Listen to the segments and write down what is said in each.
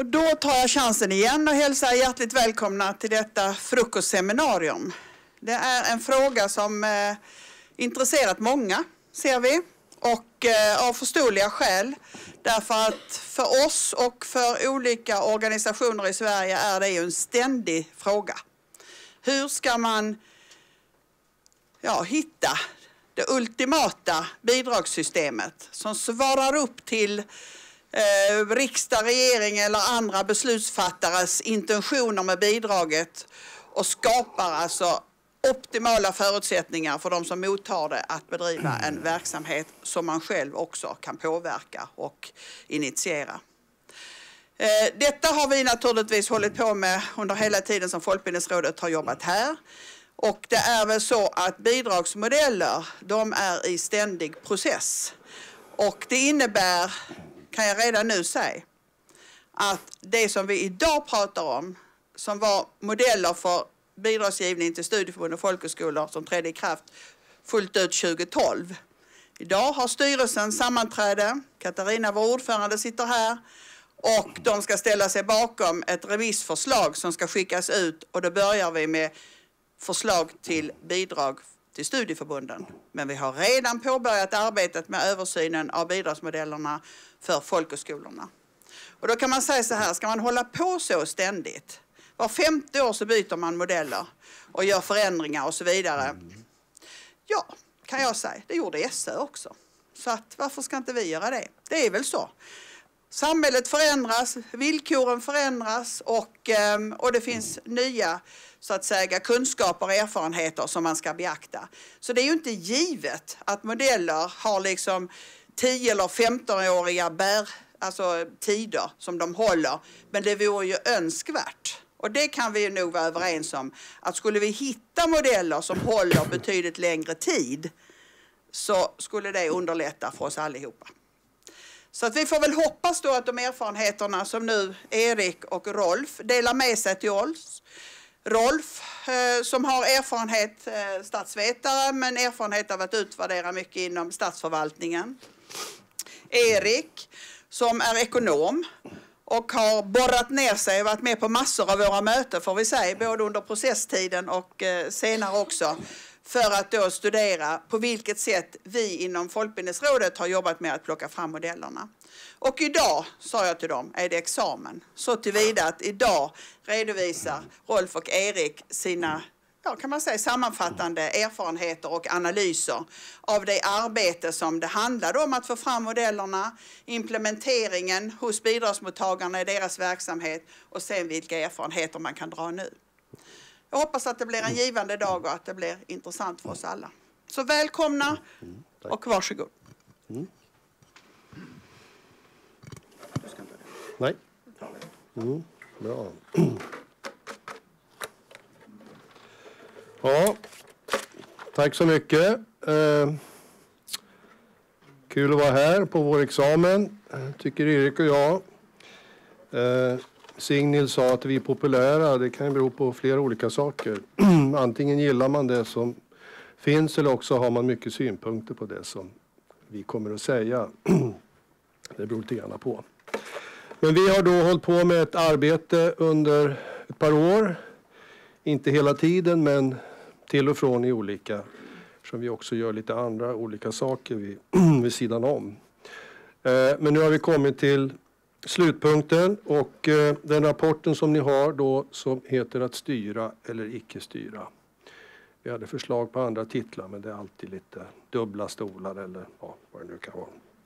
Och då tar jag chansen igen och hälsar hjärtligt välkomna till detta frukostseminarium. Det är en fråga som intresserat många, ser vi. Och av förståeliga skäl. Därför att för oss och för olika organisationer i Sverige är det ju en ständig fråga. Hur ska man hitta det ultimata bidragssystemet som svarar upp till riksdag, regering eller andra beslutsfattares intentioner med bidraget och skapar alltså optimala förutsättningar för de som mottar det att bedriva en verksamhet som man själv också kan påverka och initiera. Detta har vi naturligtvis hållit på med under hela tiden som Folkbildningsrådet har jobbat här. Och det är väl så att bidragsmodeller, de är i ständig process. Och det innebär, kan jag redan nu säga, att det som vi idag pratar om, som var modeller för bidragsgivning till studieförbund och folkhögskolor som trädde i kraft fullt ut 2012. Idag har styrelsen sammanträde, Katarina, vår ordförande, sitter här och de ska ställa sig bakom ett remissförslag som ska skickas ut och då börjar vi med förslag till bidrag till studieförbunden. Men vi har redan påbörjat arbetet med översynen av bidragsmodellerna för folkhögskolorna. Och då kan man säga så här, ska man hålla på så ständigt? Var 50 år så byter man modeller och gör förändringar och så vidare. Ja, kan jag säga. Det gjorde SÖ också. Så att, varför ska inte vi göra det? Det är väl så. Samhället förändras, villkoren förändras och det finns nya så att säga kunskaper och erfarenheter som man ska beakta. Så det är ju inte givet att modeller har liksom 10 eller 15-åriga tider som de håller. Men det vore ju önskvärt. Och det kan vi nog vara överens om. Att skulle vi hitta modeller som håller betydligt längre tid så skulle det underlätta för oss allihopa. Så att vi får väl hoppas då att de erfarenheterna som nu Erik och Rolf delar med sig till oss. Rolf som har erfarenhet, statsvetare, men erfarenhet av att utvärdera mycket inom statsförvaltningen. Erik som är ekonom och har borrat ner sig och varit med på massor av våra möten får vi säga, både under processtiden och senare också. För att då studera på vilket sätt vi inom Folkbildningsrådet har jobbat med att plocka fram modellerna. Och idag, sa jag till dem, är det examen. Så tillvida att idag redovisar Rolf och Erik sina, kan man säga, sammanfattande erfarenheter och analyser av det arbete som det handlade om att få fram modellerna, implementeringen hos bidragsmottagarna i deras verksamhet och sen vilka erfarenheter man kan dra nu. Jag hoppas att det blir en givande dag och att det blir intressant för oss alla. Så välkomna och varsågod. Nej. Bra. Ja, tack så mycket. Kul att vara här på vår examen, tycker Erik och jag. Signil sa att vi är populära. Det kan ju bero på flera olika saker. Antingen gillar man det som finns eller också har man mycket synpunkter på det som vi kommer att säga. Det beror lite grann på. Men vi har då hållit på med ett arbete under ett par år. Inte hela tiden, men till och från i olika. Som vi också gör lite andra olika saker vid sidan om. Men nu har vi kommit till slutpunkten och den rapporten som ni har då som heter att styra eller icke styra. Vi hade förslag på andra titlar, men det är alltid lite dubbla stolar eller vad det nu kan vara.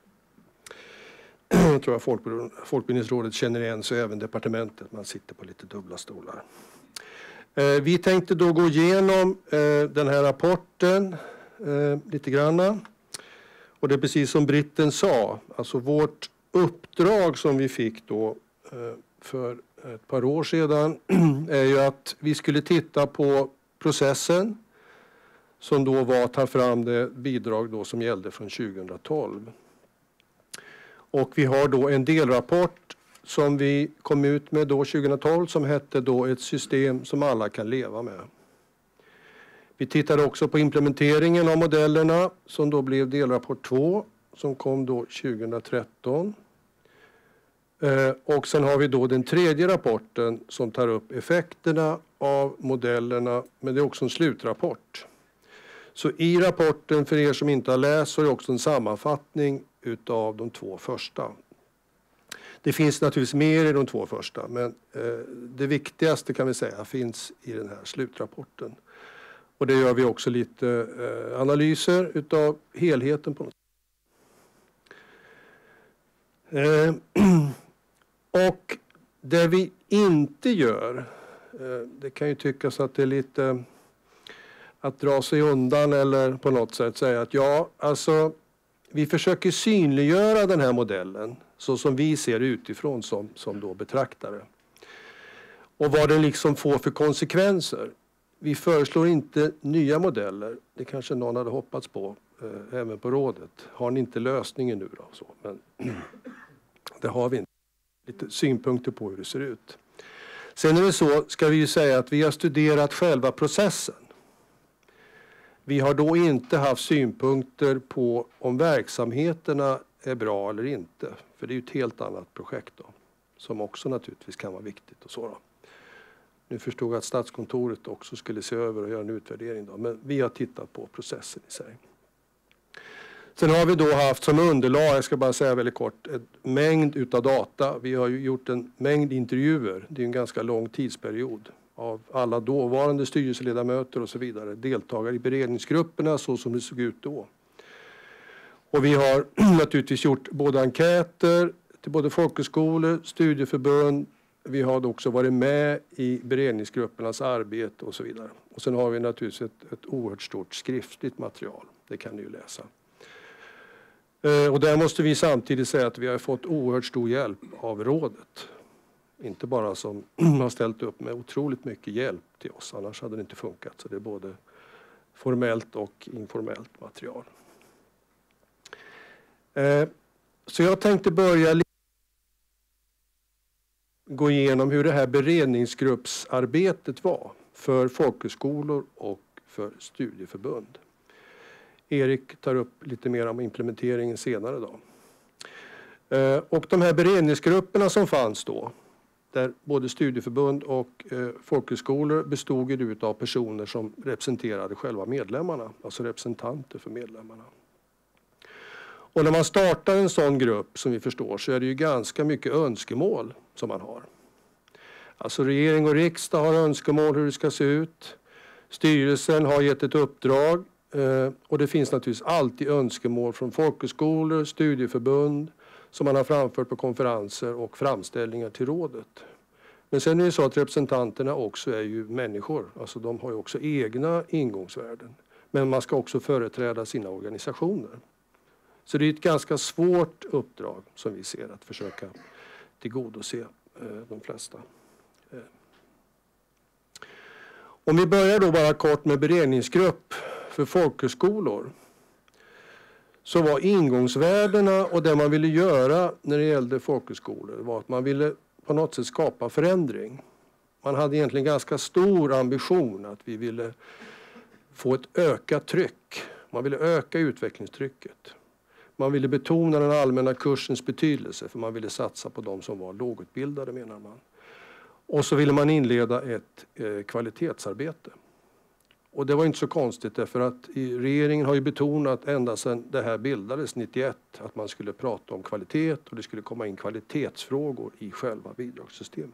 Jag tror att Folkbildningsrådet känner igen så även departementet. Man sitter på lite dubbla stolar. Vi tänkte då gå igenom den här rapporten lite grann. Och det är precis som Britten sa. Alltså vårt uppdrag som vi fick då för ett par år sedan är ju att vi skulle titta på processen som då var att ta fram det bidrag då som gällde från 2012. Och vi har då en delrapport som vi kom ut med då 2012 som hette då ett system som alla kan leva med. Vi tittade också på implementeringen av modellerna som då blev delrapport 2 som kom då 2013. Och sen har vi då den tredje rapporten som tar upp effekterna av modellerna, men det är också en slutrapport. Så i rapporten, för er som inte har läst, så är det också en sammanfattning utav de två första. Det finns naturligtvis mer i de två första, men det viktigaste kan vi säga finns i den här slutrapporten. Och det gör vi också lite analyser utav helheten på något sätt. Och det vi inte gör, det kan ju tyckas att det är lite att dra sig undan eller på något sätt säga att ja, alltså vi försöker synliggöra den här modellen så som vi ser utifrån som då betraktare. Och vad den liksom får för konsekvenser. Vi föreslår inte nya modeller, det kanske någon hade hoppats på, även på rådet. Har ni inte lösningen nu då? Så, men det har vi inte. Lite synpunkter på hur det ser ut. Sen är det så, ska vi ju säga att vi har studerat själva processen. Vi har då inte haft synpunkter på om verksamheterna är bra eller inte. För det är ju ett helt annat projekt då, som också naturligtvis kan vara viktigt och så då. Nu förstod jag att Statskontoret också skulle se över och göra en utvärdering då, men vi har tittat på processen i sig. Sen har vi då haft som underlag, jag ska bara säga väldigt kort, en mängd utav data. Vi har ju gjort en mängd intervjuer, det är en ganska lång tidsperiod, av alla dåvarande styrelseledamöter och så vidare, deltagare i beredningsgrupperna så som det såg ut då. Och vi har naturligtvis gjort både enkäter till både folkhögskolor, studieförbund, vi har också varit med i beredningsgruppernas arbete och så vidare. Och sen har vi naturligtvis ett oerhört stort skriftligt material, det kan ni ju läsa. Och där måste vi samtidigt säga att vi har fått oerhört stor hjälp av rådet. Inte bara som har ställt upp med otroligt mycket hjälp till oss, annars hade det inte funkat. Så det är både formellt och informellt material. Så jag tänkte börja gå igenom hur det här beredningsgruppsarbetet var för folkhögskolor och för studieförbund. Erik tar upp lite mer om implementeringen senare då. Och de här beredningsgrupperna som fanns då, där både studieförbund och folkhögskolor bestod ju av personer som representerade själva medlemmarna, alltså representanter för medlemmarna. Och när man startar en sån grupp som vi förstår så är det ju ganska mycket önskemål som man har. Alltså regering och riksdag har önskemål hur det ska se ut. Styrelsen har gett ett uppdrag. Och det finns naturligtvis alltid önskemål från folkhögskolor, studieförbund som man har framfört på konferenser och framställningar till rådet. Men sen är det så att representanterna också är ju människor, alltså de har ju också egna ingångsvärden. Men man ska också företräda sina organisationer. Så det är ett ganska svårt uppdrag som vi ser att försöka tillgodose de flesta. Om vi börjar då bara kort med beredningsgrupp för folkhögskolor så var ingångsvärdena och det man ville göra när det gällde folkhögskolor var att man ville på något sätt skapa förändring. Man hade egentligen ganska stor ambition att vi ville få ett ökat tryck. Man ville öka utvecklingstrycket. Man ville betona den allmänna kursens betydelse för man ville satsa på de som var lågutbildade menar man. Och så ville man inleda ett kvalitetsarbete. Och det var inte så konstigt därför att regeringen har ju betonat ända sedan det här bildades 91 att man skulle prata om kvalitet och det skulle komma in kvalitetsfrågor i själva bidragssystemet.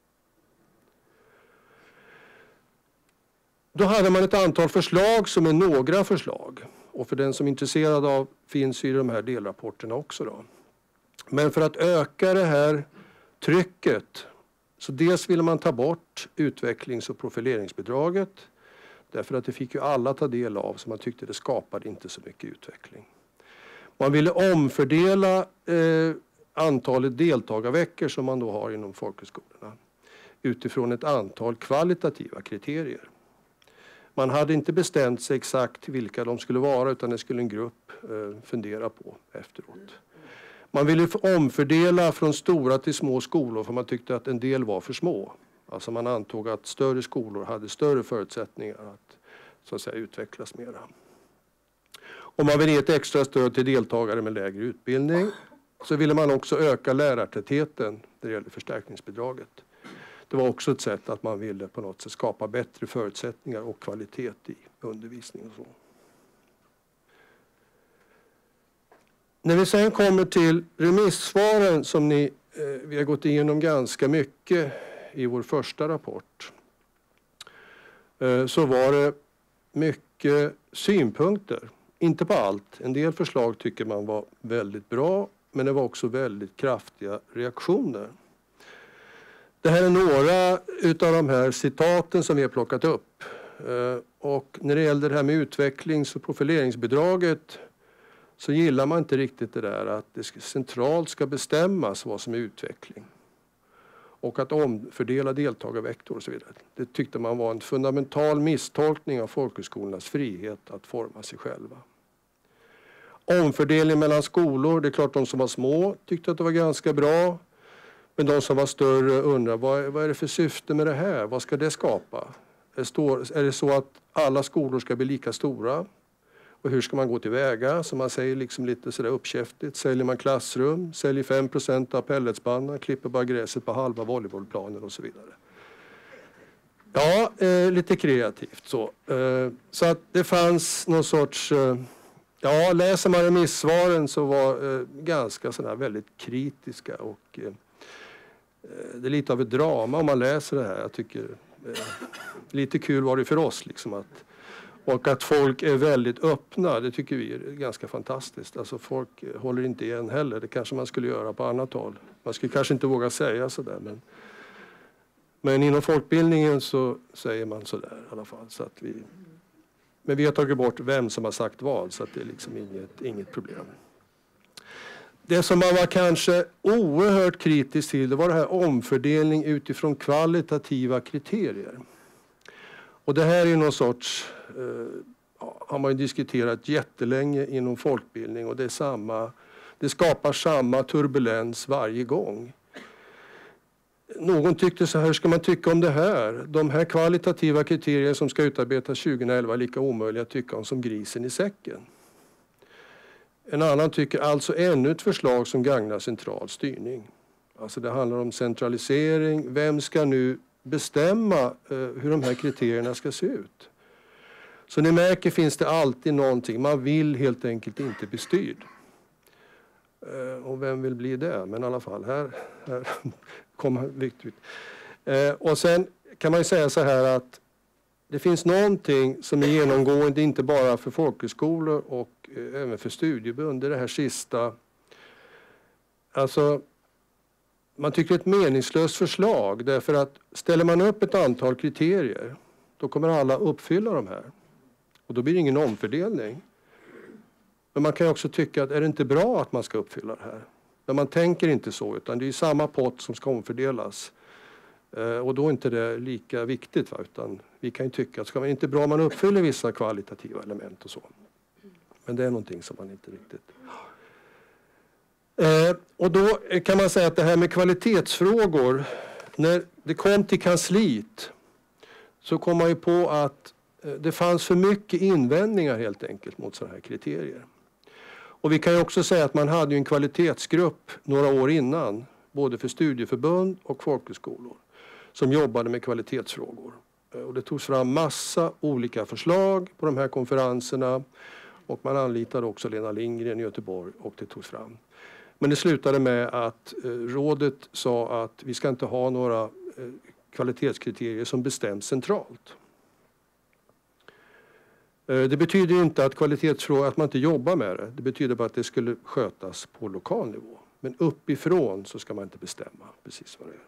Då hade man ett antal förslag som är några förslag. Och för den som är intresserad av finns ju de här delrapporterna också då. Men för att öka det här trycket så dels ville man ta bort utvecklings- och profileringsbidraget. Därför att det fick ju alla ta del av så man tyckte det skapade inte så mycket utveckling. Man ville omfördela antalet deltagarveckor som man då har inom folkhögskolorna utifrån ett antal kvalitativa kriterier. Man hade inte bestämt sig exakt vilka de skulle vara utan det skulle en grupp fundera på efteråt. Man ville omfördela från stora till små skolor för man tyckte att en del var för små. Alltså man antog att större skolor hade större förutsättningar att så att säga utvecklas mera. Och man vill ge ett extra stöd till deltagare med lägre utbildning. så ville man också öka lärartätheten när det gäller förstärkningsbidraget. Det var också ett sätt att man ville på något sätt skapa bättre förutsättningar och kvalitet i undervisning och så. När vi sen kommer till remissvaren som vi har gått igenom ganska mycket i vår första rapport, så var det mycket synpunkter. Inte på allt. En del förslag tycker man var väldigt bra, men det var också väldigt kraftiga reaktioner. Det här är några utav de här citaten som vi har plockat upp. Och när det gäller det här med utvecklings- och profileringsbidraget så gillar man inte riktigt det där att det centralt ska bestämmas vad som är utveckling. Och att omfördela deltagarvektor och så vidare. Det tyckte man var en fundamental misstolkning av folkhögskolornas frihet att forma sig själva. Omfördelning mellan skolor, det är klart de som var små tyckte att det var ganska bra. Men de som var större undrar, vad är det för syfte med det här? Vad ska det skapa? Är det så att alla skolor ska bli lika stora? Och hur ska man gå tillväga? Som man säger liksom lite sådär uppkäftigt. Säljer man klassrum, säljer 5% av pelletspannan, klipper bara gräset på halva volleybollplanen och så vidare. Ja, lite kreativt så. Så att det fanns någon sorts... Ja, läser man remissvaren så var ganska sådär väldigt kritiska och det är lite av ett drama om man läser det här. Jag tycker lite kul var det för oss liksom och att folk är väldigt öppna, det tycker vi är ganska fantastiskt. Alltså folk håller inte igen heller, det kanske man skulle göra på annat håll. Man skulle kanske inte våga säga sådär, men inom folkbildningen så säger man sådär i alla fall. Så att men vi har tagit bort vem som har sagt vad, så att det är liksom inget problem. Det som man var kanske oerhört kritisk till, det var det här omfördelning utifrån kvalitativa kriterier. Och det här är någon sorts, har man ju diskuterat jättelänge inom folkbildning, och det skapar samma turbulens varje gång. Någon tyckte så här, ska man tycka om det här? De här kvalitativa kriterierna som ska utarbetas 2011 är lika omöjliga att tycka om som grisen i säcken. En annan tycker alltså ännu ett förslag som gagnar central styrning. Alltså det handlar om centralisering. Vem ska nu bestämma hur de här kriterierna ska se ut? Så ni märker finns det alltid någonting. Man vill helt enkelt inte bli styrd. Och vem vill bli det? Men i alla fall, här kommer viktigt. Och sen kan man ju säga så här att det finns någonting som är genomgående inte bara för folkhögskolor och även för studieförbund. Det här sista. Alltså, man tycker ett meningslöst förslag därför att ställer man upp ett antal kriterier då kommer alla uppfylla de här. Och då blir det ingen omfördelning. Men man kan ju också tycka att är det inte bra att man ska uppfylla det här? Men man tänker inte så, utan det är ju samma pott som ska omfördelas. Och då är inte det lika viktigt, va? Utan vi kan ju tycka att ska man inte bra om man uppfyller vissa kvalitativa element och så. Men det är någonting som man inte riktigt... Och då kan man säga att det här med kvalitetsfrågor, när det kom till kansliet så kom man ju på att det fanns för mycket invändningar helt enkelt mot sådana här kriterier. Och vi kan ju också säga att man hade ju en kvalitetsgrupp några år innan, både för studieförbund och folkhögskolor, som jobbade med kvalitetsfrågor. Och det togs fram massa olika förslag på de här konferenserna och man anlitade också Lena Lindgren i Göteborg och det togs fram. Men det slutade med att rådet sa att vi ska inte ha några kvalitetskriterier som bestäms centralt. Det betyder inte att kvalitetsfrågor, att man inte jobbar med det. Det betyder bara att det skulle skötas på lokal nivå. Men uppifrån så ska man inte bestämma precis vad det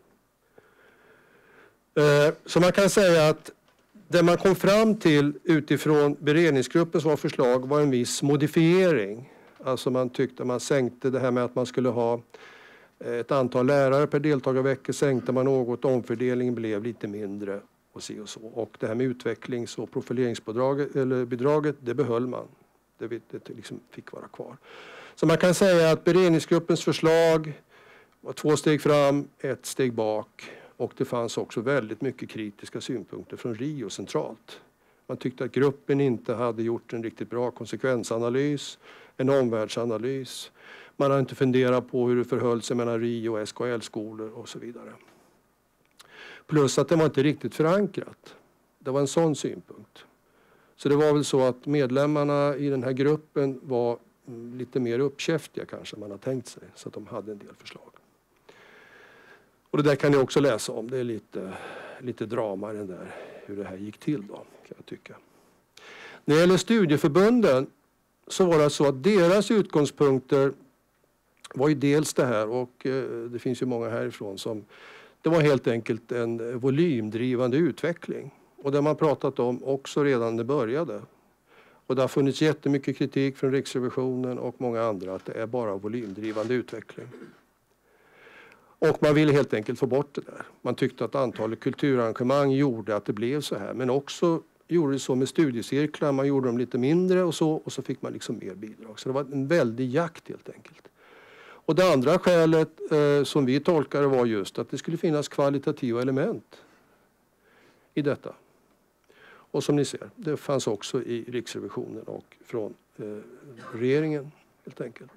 är. Så man kan säga att det man kom fram till utifrån beredningsgruppens förslag var en viss modifiering. Alltså man tyckte man sänkte det här med att man skulle ha ett antal lärare per deltagarvecka, sänkte man något, omfördelningen blev lite mindre och så och så. Och det här med utvecklings- och profileringsbidraget, det behöll man. Det liksom fick vara kvar. Så man kan säga att beredningsgruppens förslag var 2 steg fram, 1 steg bak. Och det fanns också väldigt mycket kritiska synpunkter från RIO centralt. Man tyckte att gruppen inte hade gjort en riktigt bra konsekvensanalys, en omvärldsanalys. Man har inte funderat på hur det förhöll sig mellan RI och SKL-skolor och så vidare. Plus att det var inte riktigt förankrat. Det var en sån synpunkt. Så det var väl så att medlemmarna i den här gruppen var lite mer uppkäftiga kanske man har tänkt sig. Så att de hade en del förslag. Och det där kan ni också läsa om. Det är lite drama i den där, hur det här gick till då, kan jag tycka. När det gäller studieförbunden så var det så att deras utgångspunkter var ju dels det här, och det finns ju många härifrån som det var helt enkelt en volymdrivande utveckling. Och det har man pratat om också redan när det började. Och det har funnits jättemycket kritik från Riksrevisionen och många andra att det är bara volymdrivande utveckling. Och man ville helt enkelt få bort det där. Man tyckte att antalet kulturarrangemang gjorde att det blev så här. Men också gjorde det så med studiecirklar. Man gjorde dem lite mindre och så fick man liksom mer bidrag. Så det var en väldig jakt helt enkelt. Och det andra skälet som vi tolkade var just att det skulle finnas kvalitativa element i detta. Och som ni ser, det fanns också i Riksrevisionen och från regeringen helt enkelt.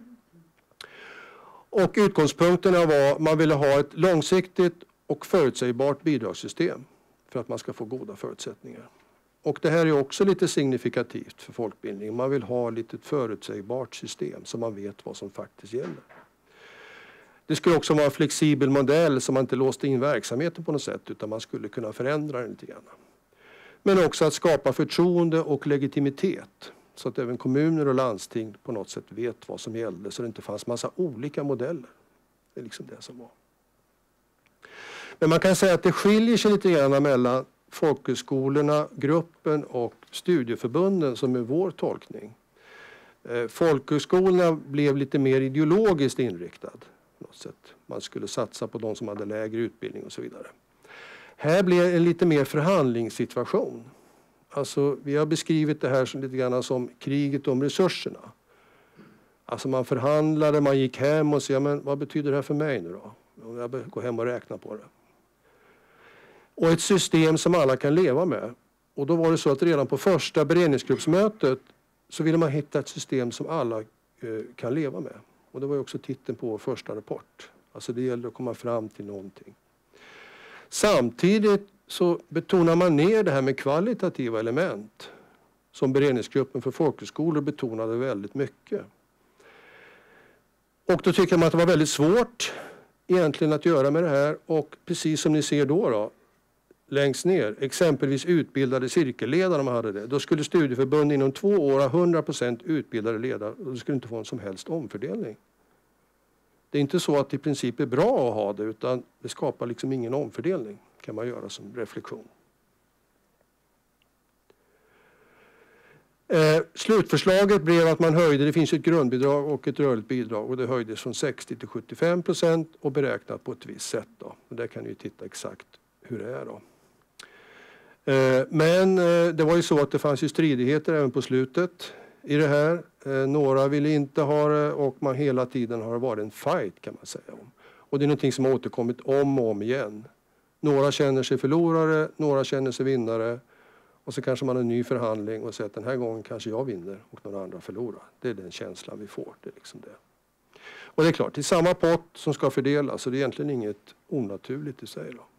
Och utgångspunkterna var att man ville ha ett långsiktigt och förutsägbart bidragssystem för att man ska få goda förutsättningar. Och det här är också lite signifikativt för folkbildning. Man vill ha lite förutsägbart system så man vet vad som faktiskt gäller. Det skulle också vara en flexibel modell så man inte låste in verksamheten på något sätt utan man skulle kunna förändra den lite grann. Men också att skapa förtroende och legitimitet så att även kommuner och landsting på något sätt vet vad som gällde så det inte fanns massa olika modeller. Det är liksom det som var. Men man kan säga att det skiljer sig lite grann mellan folkhögskolorna, gruppen och studieförbunden som är vår tolkning. Folkhögskolorna blev lite mer ideologiskt inriktad på något sätt. Man skulle satsa på de som hade lägre utbildning och så vidare. Här blev en lite mer förhandlingssituation. Alltså, vi har beskrivit det här som lite grann som kriget om resurserna. Alltså man förhandlade, man gick hem och sa, men vad betyder det här för mig nu då? Jag går hem och räknar på det. Och ett system som alla kan leva med. Och då var det så att redan på första beredningsgruppsmötet så ville man hitta ett system som alla kan leva med. Och det var ju också titeln på vår första rapport. Alltså det gäller att komma fram till någonting. Samtidigt så betonar man ner det här med kvalitativa element som beredningsgruppen för folkhögskolor betonade väldigt mycket. Och då tycker man att det var väldigt svårt egentligen att göra med det här och precis som ni ser då längst ner, exempelvis utbildade cirkelledare om man hade det. Då skulle studieförbund inom 2 år ha 100% utbildade ledare och det skulle inte få en som helst omfördelning. Det är inte så att det i princip är bra att ha det utan det skapar liksom ingen omfördelning kan man göra som reflektion. Slutförslaget blev att man höjde, det finns ett grundbidrag och ett rörligt bidrag och det höjdes från 60 till 75% och beräknat på ett visst sätt då. Och där kan ni titta exakt hur det är då. Men det var ju så att det fanns ju stridigheter även på slutet i det här. Några ville inte ha det och man hela tiden har varit en fight kan man säga om. Och det är någonting som har återkommit om och om igen. Några känner sig förlorare, några känner sig vinnare. Och så kanske man har en ny förhandling och säger att den här gången kanske jag vinner och några andra förlorar. Det är den känslan vi får. Det är liksom det. Och det är klart, det är samma pott som ska fördelas så det är egentligen inget onaturligt i sig då.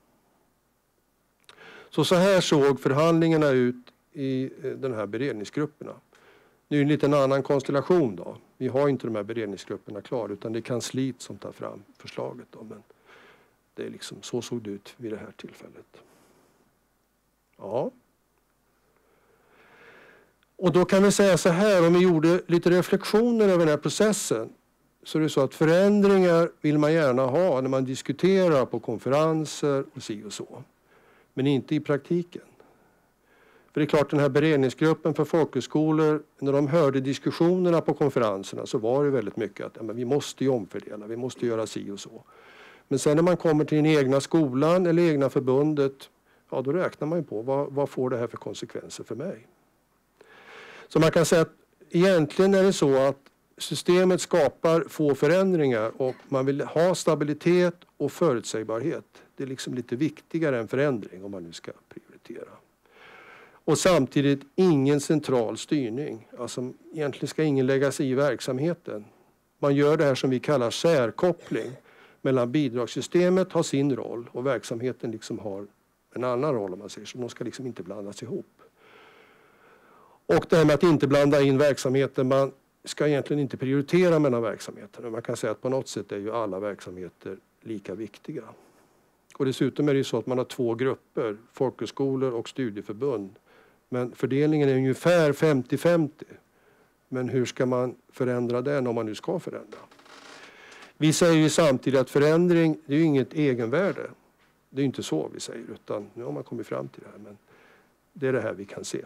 Så här såg förhandlingarna ut i den här beredningsgrupperna. Nu är det en liten annan konstellation då. Vi har inte de här beredningsgrupperna klar utan det är kansliet som tar fram förslaget då. Men det är liksom, så såg det ut vid det här tillfället. Ja. Och då kan vi säga så här, om vi gjorde lite reflektioner över den här processen så är det så att förändringar vill man gärna ha när man diskuterar på konferenser och si och så. Men inte i praktiken. För det är klart den här beredningsgruppen för folkhögskolor, när de hörde diskussionerna på konferenserna så var det väldigt mycket att ja, men vi måste ju omfördela, vi måste göra si och så. Men sen när man kommer till den egna skolan eller egna förbundet, ja då räknar man ju på vad får det här för konsekvenser för mig. Så man kan säga att egentligen är det så att systemet skapar få förändringar och man vill ha stabilitet och förutsägbarhet. Det är liksom lite viktigare än förändring om man nu ska prioritera. Och samtidigt ingen central styrning. Alltså egentligen ska ingen lägga sig i verksamheten. Man gör det här som vi kallar särkoppling mellan bidragssystemet har sin roll och verksamheten liksom har en annan roll, om man säger så. De ska liksom inte blandas ihop. Och det här med att inte blanda in verksamheten, man ska egentligen inte prioritera mellan verksamheterna. Man kan säga att på något sätt är ju alla verksamheter lika viktiga. Och dessutom är det så att man har två grupper, folkhögskolor och studieförbund. Men fördelningen är ungefär 50-50. Men hur ska man förändra den om man nu ska förändra? Vi säger ju samtidigt att förändring, det är ju inget egenvärde. Det är inte så vi säger, utan nu har man kommit fram till det här. Men det är det här vi kan se.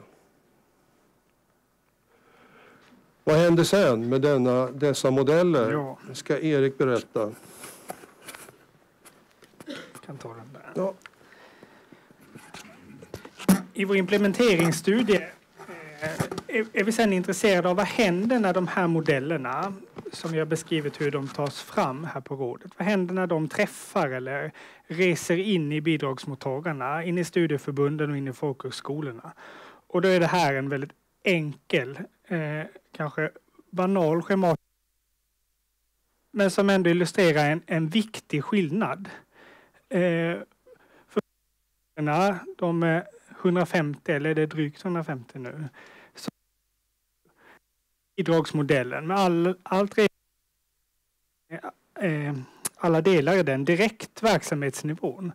Vad händer sen med dessa modeller? Ja. Ska Erik berätta. Jag kan ta den där. Ja. I vår implementeringsstudie är vi sedan intresserade av vad händer när de här modellerna, som jag beskrivit hur de tas fram här på rådet, vad händer när de träffar eller reser in i bidragsmottagarna, in i studieförbunden och in i folkhögskolorna. Och då är det här en väldigt enkel, kanske banal schemat, men som ändå illustrerar en viktig skillnad. För de är 150, eller är det drygt 150 nu, så bidragsmodellen med alla delar i den direkt verksamhetsnivån.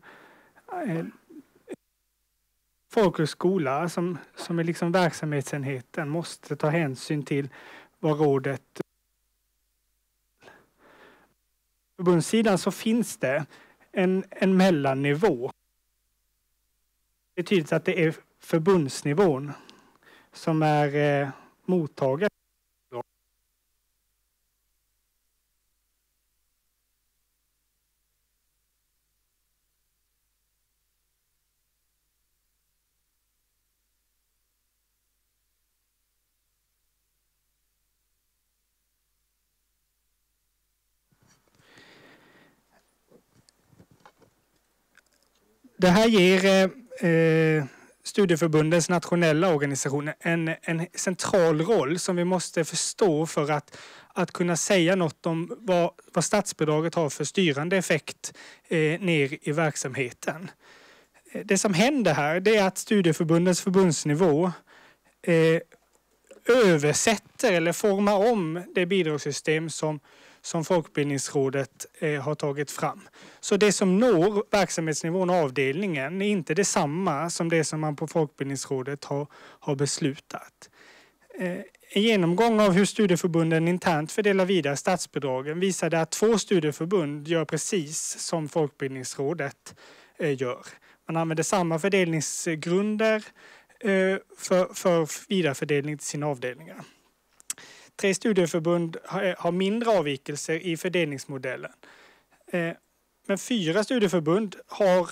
Folkhögskola som är liksom verksamhetsenheten måste ta hänsyn till vad rådet. På förbundssidan så finns det en mellannivå. Det betyder att det är förbundsnivån som är mottagare. Det här ger studieförbundens nationella organisationer en central roll som vi måste förstå för att kunna säga något om vad statsbidraget har för styrande effekt ner i verksamheten. Det som händer här, det är att studieförbundens förbundsnivå översätter eller formar om det bidragssystem som Folkbildningsrådet har tagit fram. Så det som når verksamhetsnivån och avdelningen är inte detsamma som det som man på Folkbildningsrådet har beslutat. En genomgång av hur studieförbunden internt fördelar vidare statsbidragen visade att 2 studieförbund gör precis som Folkbildningsrådet gör. Man använder samma fördelningsgrunder för vidarefördelning till sina avdelningar. 3 studieförbund har mindre avvikelser i fördelningsmodellen. Men 4 studieförbund har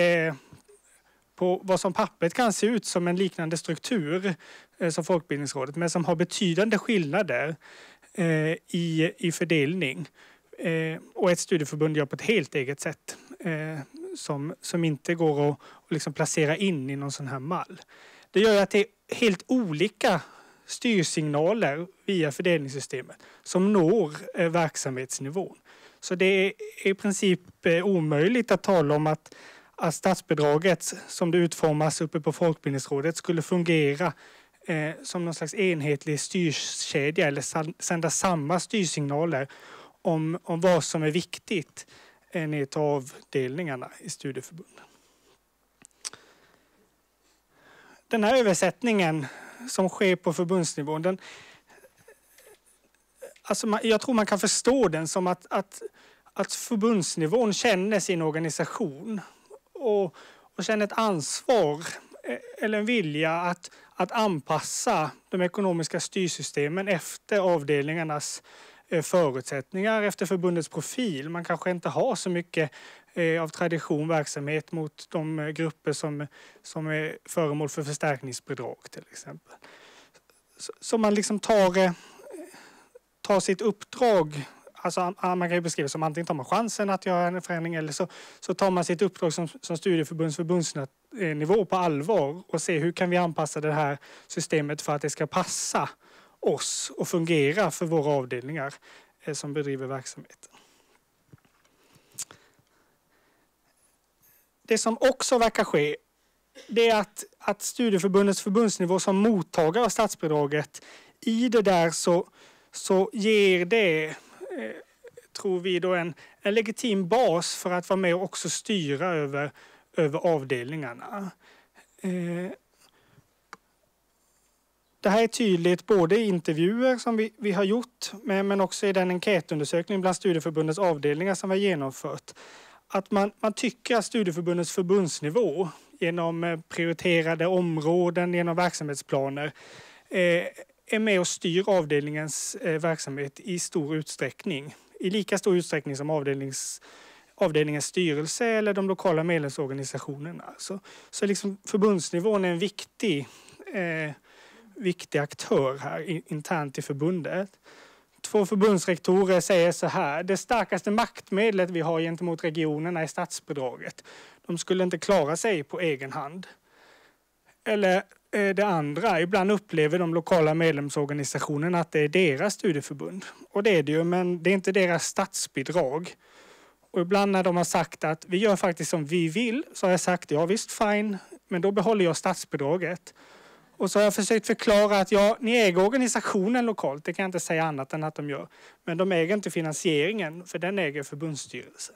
på vad som pappret kan se ut som en liknande struktur som Folkbildningsrådet, men som har betydande skillnader i fördelning. Och ett studieförbund gör på ett helt eget sätt som inte går att liksom placera in i någon sån här mall. Det gör att det är helt olika styrsignaler via fördelningssystemet som når verksamhetsnivån. Så det är i princip omöjligt att tala om att statsbidraget som det utformas uppe på Folkbildningsrådet skulle fungera som någon slags enhetlig styrkedja eller sända samma styrsignaler om vad som är viktigt ner till avdelningarna i studieförbunden. Den här översättningen som sker på förbundsnivån, jag tror man kan förstå den som att förbundsnivån känner sin organisation och känner ett ansvar eller en vilja att anpassa de ekonomiska styrsystemen efter avdelningarnas förutsättningar, efter förbundets profil. Man kanske inte har så mycket av tradition verksamhet mot de grupper som är föremål för förstärkningsbidrag till exempel. Så man liksom tar sitt uppdrag, alltså man kan ju beskriva som antingen tar man chansen att göra en förändring eller så tar man sitt uppdrag som förbundsnivå på allvar och ser hur kan vi anpassa det här systemet för att det ska passa oss och fungera för våra avdelningar som bedriver verksamheten. Det som också verkar ske, det är att studieförbundets förbundsnivå som mottagare av statsbidraget, i det där så ger det, tror vi då, en legitim bas för att vara med och också styra över avdelningarna. Det här är tydligt både i intervjuer som vi har gjort, men också i den enkätundersökning bland studieförbundets avdelningar som vi har genomfört. Att man tycker att studieförbundets förbundsnivå genom prioriterade områden, genom verksamhetsplaner är med och styr avdelningens verksamhet i stor utsträckning. I lika stor utsträckning som avdelningens styrelse eller de lokala medlemsorganisationerna. Så liksom förbundsnivån är en viktig aktör här internt i förbundet. 2 förbundsrektorer säger så här: det starkaste maktmedlet vi har gentemot regionerna är statsbidraget. De skulle inte klara sig på egen hand. Eller det andra, ibland upplever de lokala medlemsorganisationerna att det är deras studieförbund. Och det är det ju, men det är inte deras statsbidrag. Och ibland när de har sagt att vi gör faktiskt som vi vill, så har jag sagt ja visst, fine, men då behåller jag statsbidraget. Och så har jag försökt förklara att ni äger organisationen lokalt, det kan jag inte säga annat än att de gör. Men de äger inte finansieringen, för den äger förbundsstyrelsen.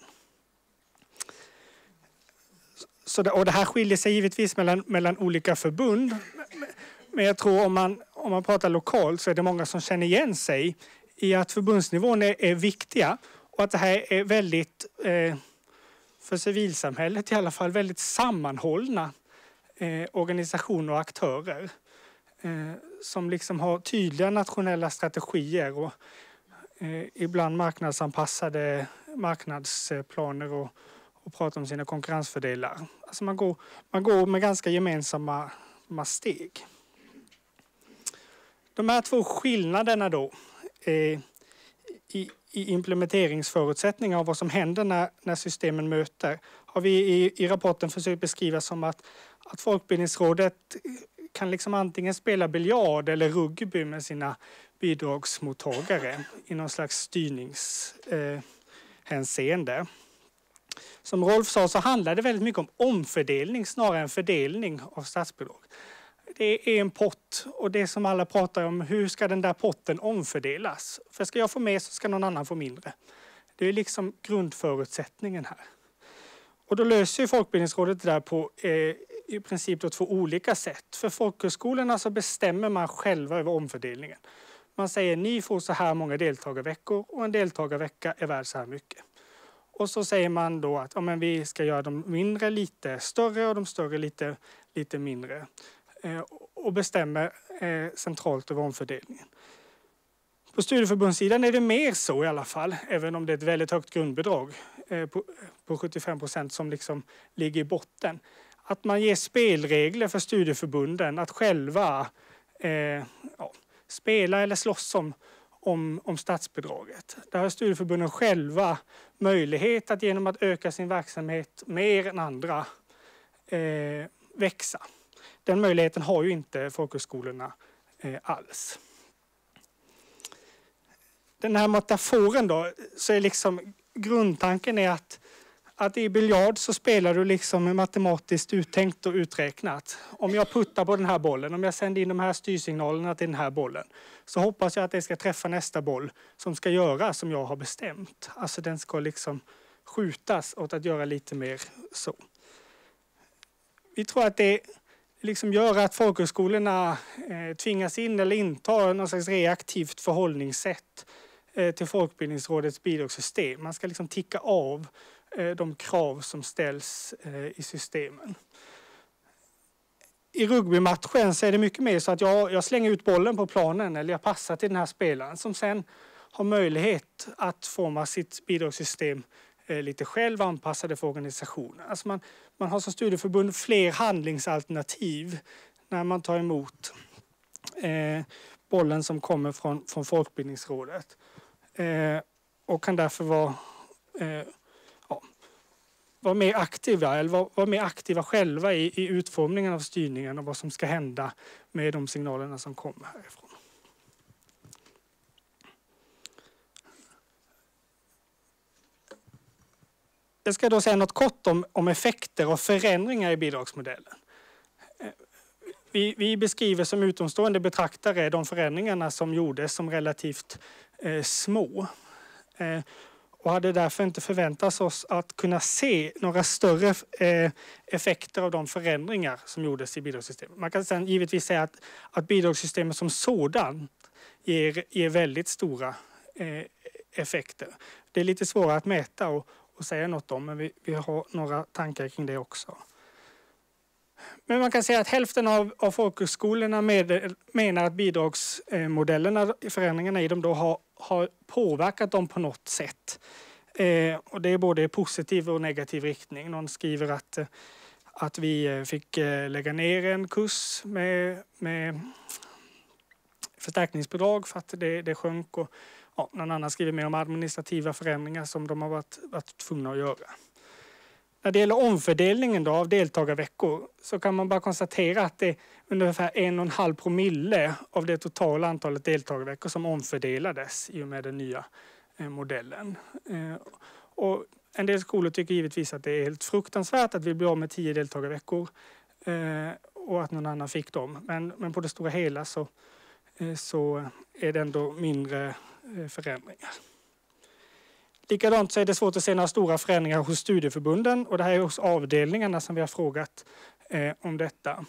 Och det här skiljer sig givetvis mellan olika förbund. Men jag tror om man pratar lokalt så är det många som känner igen sig i att förbundsnivån är viktiga. Och att det här är väldigt, för civilsamhället i alla fall, väldigt sammanhållna organisationer och aktörer som liksom har tydliga nationella strategier och ibland marknadsanpassade marknadsplaner och pratar om sina konkurrensfördelar. Alltså man går med ganska gemensamma steg. De här 2 skillnaderna då i implementeringsförutsättningar av vad som händer när systemen möter har vi i rapporten försökt beskriva som att Folkbildningsrådet kan liksom antingen spela biljard eller rugby med sina bidragsmottagare i någon slags styrningshänseende. Som Rolf sa så handlar det väldigt mycket om omfördelning snarare än fördelning av statsbidrag. Det är en pott och det som alla pratar om, hur ska den där potten omfördelas? För ska jag få mer så ska någon annan få mindre. Det är liksom grundförutsättningen här. Och då löser ju Folkbildningsrådet det där på i princip då 2 olika sätt. För folkhögskolorna så bestämmer man själva över omfördelningen. Man säger ni får så här många deltagarveckor och en deltagarvecka är värd så här mycket. Och så säger man då att vi ska göra de mindre lite större och de större lite mindre. Och bestämmer centralt över omfördelningen. På studieförbundssidan är det mer så i alla fall, även om det är ett väldigt högt grundbidrag på 75% som liksom ligger i botten. Att man ger spelregler för studieförbunden att själva spela eller slåss om statsbidraget. Där har studieförbunden själva möjlighet att genom att öka sin verksamhet mer än andra växa. Den möjligheten har ju inte folkhögskolorna alls. Den här metaforen då, så är liksom grundtanken är att i biljard så spelar du liksom matematiskt uttänkt och uträknat. Om jag puttar på den här bollen, om jag sänder in de här styrsignalerna till den här bollen, så hoppas jag att det ska träffa nästa boll som ska göra som jag har bestämt. Alltså den ska liksom skjutas åt att göra lite mer så. Vi tror att det liksom gör att folkhögskolorna tvingas in eller intar någon slags reaktivt förhållningssätt till Folkbildningsrådets bidragssystem. Man ska liksom ticka av de krav som ställs i systemen. I rugbymatchen så är det mycket mer så att jag slänger ut bollen på planen eller jag passar till den här spelaren som sen har möjlighet att forma sitt bidragssystem lite själv, anpassade för organisationen. Alltså man har som studieförbund fler handlingsalternativ när man tar emot bollen som kommer från Folkbildningsrådet. Och kan därför vara mer aktiva eller vara mer aktiva själva i utformningen av styrningen och vad som ska hända med de signalerna som kommer härifrån. Jag ska då säga något kort om effekter och förändringar i bidragsmodellen. Vi beskriver som utomstående betraktare de förändringarna som gjordes som relativt små. Och hade därför inte förväntat oss att kunna se några större effekter av de förändringar som gjordes i bidragssystemet. Man kan sedan givetvis säga att bidragssystemet som sådant ger väldigt stora effekter. Det är lite svårare att mäta och säga något om, men vi har några tankar kring det också. Men man kan säga att hälften av folkhögskolorna menar att bidragsmodellerna, förändringarna i dem då har påverkat dem på något sätt. Och det är både positiv och negativ riktning. Någon skriver att vi fick lägga ner en kurs med förstärkningsbidrag för att det sjönk. Och någon annan skriver mer om administrativa förändringar som de har varit tvungna att göra. När det gäller omfördelningen då av deltagarveckor så kan man bara konstatera att det är ungefär 1,5 promille av det totala antalet deltagarveckor som omfördelades i och med den nya modellen. Och en del skolor tycker givetvis att det är helt fruktansvärt att vi blir av med 10 deltagarveckor och att någon annan fick dem. Men på det stora hela så är det ändå mindre förändringar. Likadant så är det svårt att se några stora förändringar hos studieförbunden och det här är hos avdelningarna som vi har frågat om detta.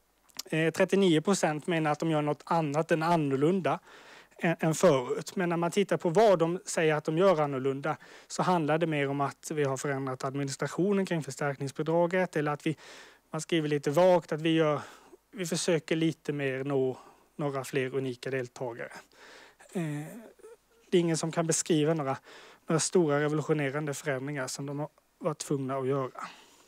39% menar att de gör något annat än annorlunda än förut. Men när man tittar på vad de säger att de gör annorlunda så handlar det mer om att vi har förändrat administrationen kring förstärkningsbidraget eller att man skriver lite vagt att vi försöker lite mer nå några fler unika deltagare. Det är ingen som kan beskriva några stora revolutionerande förändringar som de har varit tvungna att göra.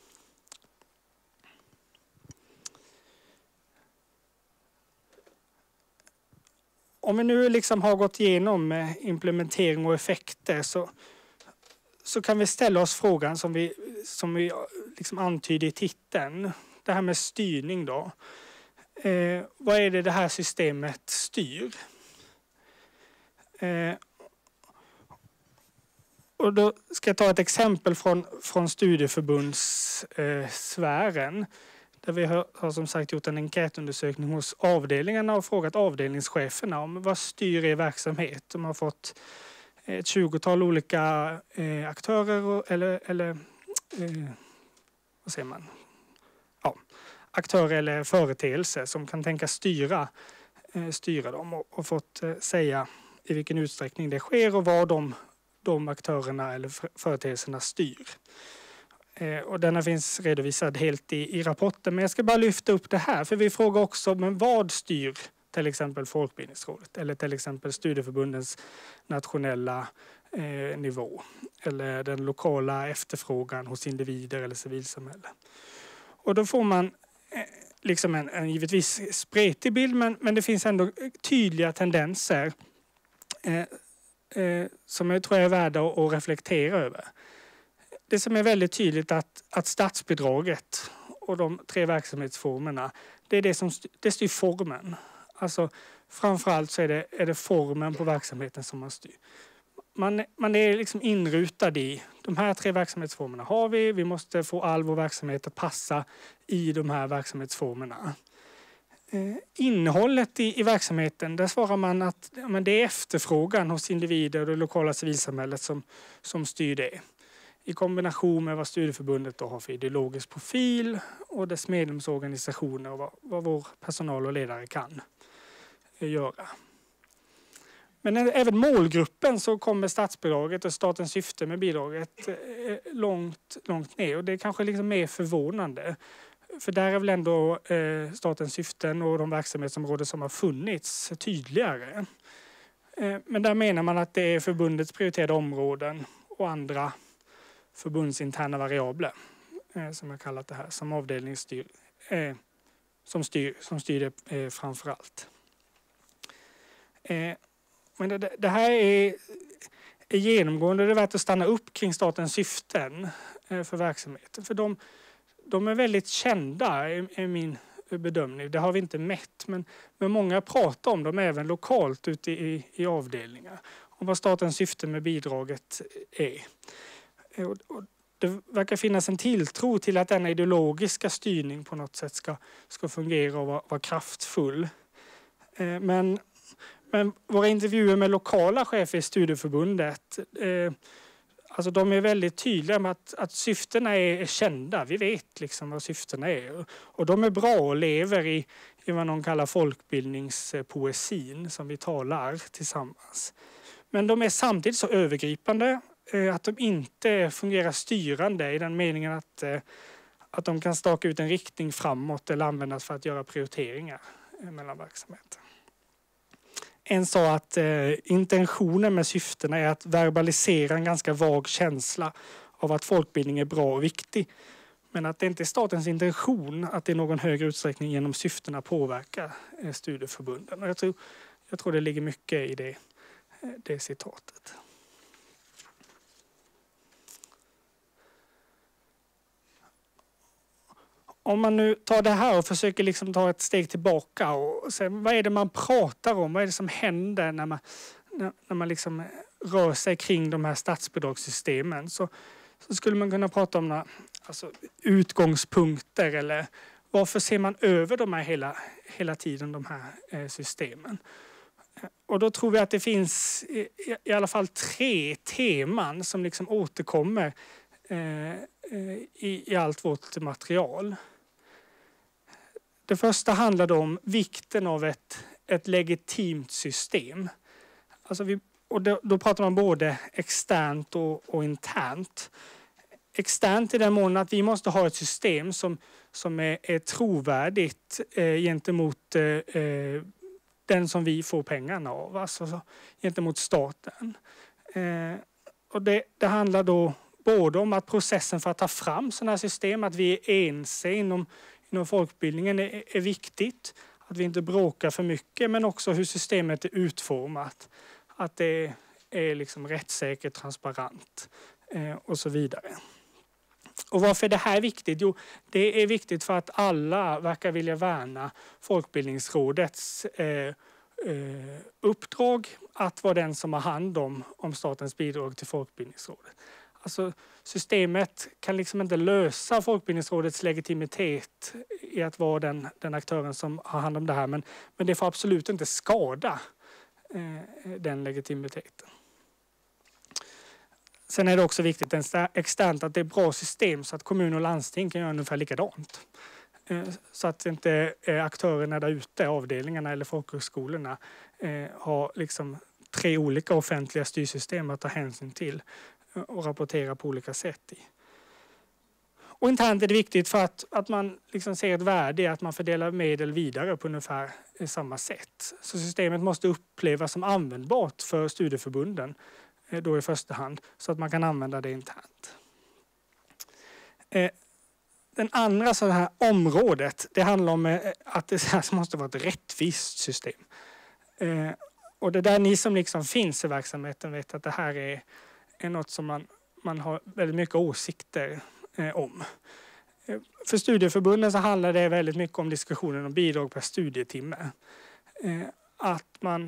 Om vi nu liksom har gått igenom implementering och effekter så kan vi ställa oss frågan som vi liksom antyder i titeln. Det här med styrning då. Vad är det här systemet styr? Och då ska jag ta ett exempel från studieförbundssfären. Där vi har som sagt gjort en enkätundersökning hos avdelningarna och frågat avdelningscheferna om vad styr er verksamhet. De har fått ett 20-tal olika aktörer eller vad säger man? Ja, aktörer eller företeelser som kan tänkas styra dem och fått säga i vilken utsträckning det sker och vad de aktörerna eller företeelserna styr. Och denna finns redovisad helt i rapporten. Men jag ska bara lyfta upp det här. För vi frågar också, men vad styr till exempel Folkbildningsrådet? Eller till exempel studieförbundens nationella nivå? Eller den lokala efterfrågan hos individer eller civilsamhälle? Och då får man liksom en givetvis spretig bild. Men det finns ändå tydliga tendenser som jag tror är värda att reflektera över. Det som är väldigt tydligt att statsbidraget och de 3 verksamhetsformerna, det är det styr formen. Alltså framförallt så är det formen på verksamheten som man styr. Man är liksom inrutad i de här 3 verksamhetsformerna har vi. Vi måste få all vår verksamhet att passa i de här verksamhetsformerna. Innehållet i verksamheten, där svarar man att det är efterfrågan hos individer och det lokala civilsamhället som styr det. I kombination med vad studieförbundet då har för ideologisk profil och dess medlemsorganisationer och vad vår personal och ledare kan göra. Men även målgruppen så kommer statsbidraget och statens syfte med bidraget långt ner. Och det är kanske liksom mer förvånande. För där är väl ändå statens syften och de verksamhetsområden som har funnits tydligare. Men där menar man att det är förbundets prioriterade områden och andra förbundsinterna variabler som jag kallat det här, som avdelningsstyr, som styr det framför allt. Men det här är genomgående, det är värt att stanna upp kring statens syften för verksamheten. För de är väldigt kända i min bedömning. Det har vi inte mätt, men många pratar om dem även lokalt ute i avdelningar. Om vad statens syfte med bidraget är. det verkar finnas en tilltro till att denna ideologiska styrning på något sätt ska fungera och vara kraftfull. Men våra intervjuer med lokala chefer i studieförbundet, alltså de är väldigt tydliga med att syftena är kända. Vi vet liksom vad syftena är. Och de är bra och lever i vad någon kallar folkbildningspoesin som vi talar tillsammans. Men de är samtidigt så övergripande att de inte fungerar styrande i den meningen att de kan staka ut en riktning framåt eller användas för att göra prioriteringar mellan verksamheter. En sa att intentionen med syftena är att verbalisera en ganska vag känsla av att folkbildning är bra och viktig. Men att det inte är statens intention att i någon högre utsträckning genom syftena påverka studieförbunden. Och jag tror det ligger mycket i det citatet. Om man nu tar det här och försöker liksom ta ett steg tillbaka och se vad är det man pratar om, vad är det som händer när man liksom rör sig kring de här statsbidragssystemen, så skulle man kunna prata om utgångspunkter eller varför ser man över de här hela tiden, de här systemen. Och då tror vi att det finns i alla fall 3 teman som liksom återkommer i allt vårt material. Det första handlar om vikten av ett legitimt system. Alltså då pratar man både externt och internt. Externt i den mån att vi måste ha ett system som är trovärdigt gentemot den som vi får pengarna av, alltså gentemot staten. Och det handlar då både om att processen för att ta fram sådana här system, att vi är ense inom folkbildningen är viktigt. Att vi inte bråkar för mycket, men också hur systemet är utformat. Att det är liksom rättssäkert, transparent och så vidare. Och varför är det här viktigt? Jo, det är viktigt för att alla verkar vilja värna Folkbildningsrådets uppdrag att vara den som har hand om statens bidrag till Folkbildningsrådet. Alltså systemet kan liksom inte lösa Folkbildningsrådets legitimitet i att vara den aktören som har hand om det här. Men det får absolut inte skada den legitimiteten. Sen är det också viktigt externt att det är bra system så att kommuner och landsting kan göra ungefär likadant. Så att inte aktörerna där ute, avdelningarna eller folkhögskolorna har liksom 3 olika offentliga styrsystem att ta hänsyn till och rapportera på olika sätt i. Och internt är det viktigt för att man liksom ser ett värde i att man fördelar medel vidare på ungefär samma sätt. Så systemet måste upplevas som användbart för studieförbunden då i första hand, så att man kan använda det internt. Den andra så här området, det handlar om att det här måste vara ett rättvist system. Och det där ni som liksom finns i verksamheten vet att det här är något som man har väldigt mycket åsikter om. För studieförbunden så handlar det väldigt mycket om diskussionen om bidrag per studietimme. Att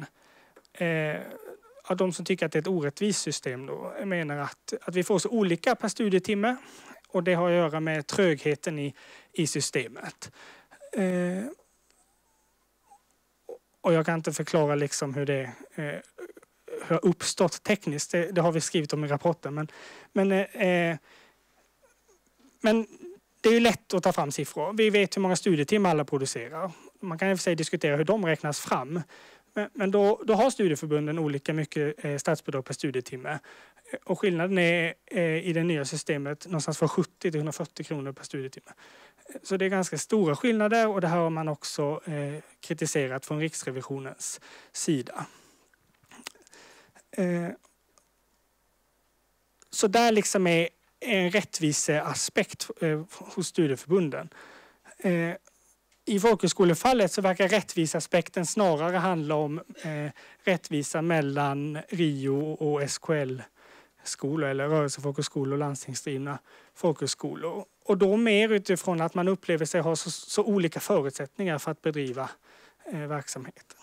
de som tycker att det är ett orättvist system då menar att vi får så olika per studietimme, och det har att göra med trögheten i systemet. Och jag kan inte förklara liksom hur det har uppstått tekniskt. Det har vi skrivit om i rapporten. Men det är ju lätt att ta fram siffror. Vi vet hur många studietimmar alla producerar. Man kan i och för sig diskutera hur de räknas fram. Men då har studieförbunden olika mycket statsbidrag per studietimme. Och skillnaden är i det nya systemet någonstans från 70 till 140 kronor per studietimme. Så det är ganska stora skillnader, och det här har man också kritiserat från Riksrevisionens sida. Så där liksom är en rättviseaspekt hos studieförbunden. I folkhögskolefallet så verkar rättviseaspekten snarare handla om rättvisa mellan RIO och SKL-skolor eller rörelsefolkhögskolor och landstingsdrivna folkhögskolor. Och då mer utifrån att man upplever sig ha så olika förutsättningar för att bedriva verksamheten.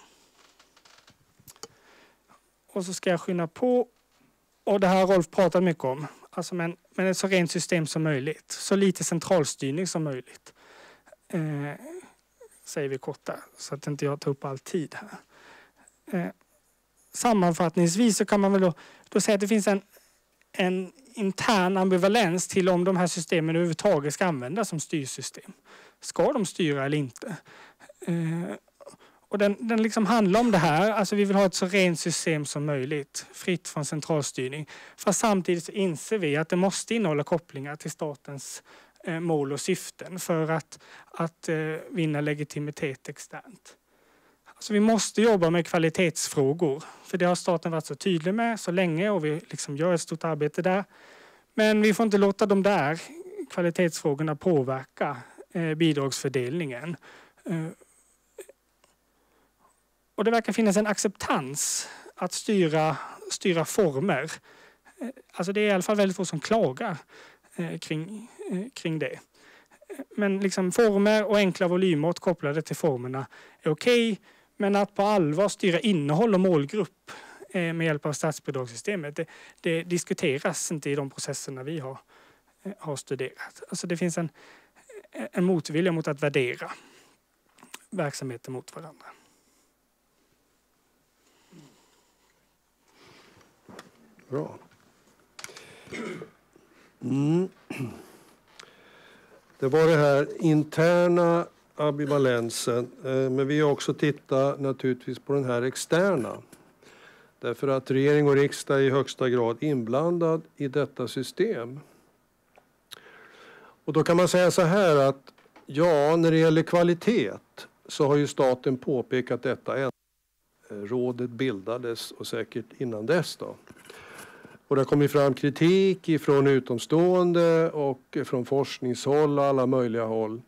Och så ska jag skynda på, och det här har Rolf pratat mycket om, Alltså men ett så rent system som möjligt. Så lite centralstyrning som möjligt. Säger vi korta, så att inte jag tar upp all tid här. Sammanfattningsvis så kan man väl då säga att det finns en intern ambivalens till om de här systemen överhuvudtaget ska användas som styrsystem. Ska de styra eller inte? Och den liksom handlar om det här. Alltså vi vill ha ett så rent system som möjligt. Fritt från centralstyrning. Fast samtidigt så inser vi att det måste innehålla kopplingar till statens mål och syften för att vinna legitimitet externt. Alltså vi måste jobba med kvalitetsfrågor. För det har staten varit så tydlig med så länge och vi liksom gör ett stort arbete där. Men vi får inte låta de där kvalitetsfrågorna påverka bidragsfördelningen. Och det verkar finnas en acceptans att styra former. Alltså det är i alla fall väldigt få som klagar kring det. Men liksom former och enkla volymmått kopplade till formerna är okej. Men att på allvar styra innehåll och målgrupp med hjälp av statsbidragssystemet, det diskuteras inte i de processerna vi har studerat. Alltså det finns en motvilja mot att värdera verksamheter mot varandra. Bra. Det var det här interna ambivalensen, men vi har också tittat naturligtvis på den här externa. Därför att regering och riksdag är i högsta grad inblandad i detta system. Och då kan man säga så här att ja, när det gäller kvalitet så har ju staten påpekat detta. Rådet bildades och säkert innan dess då. Och det har kommit fram kritik från utomstående och från forskningshåll och alla möjliga håll.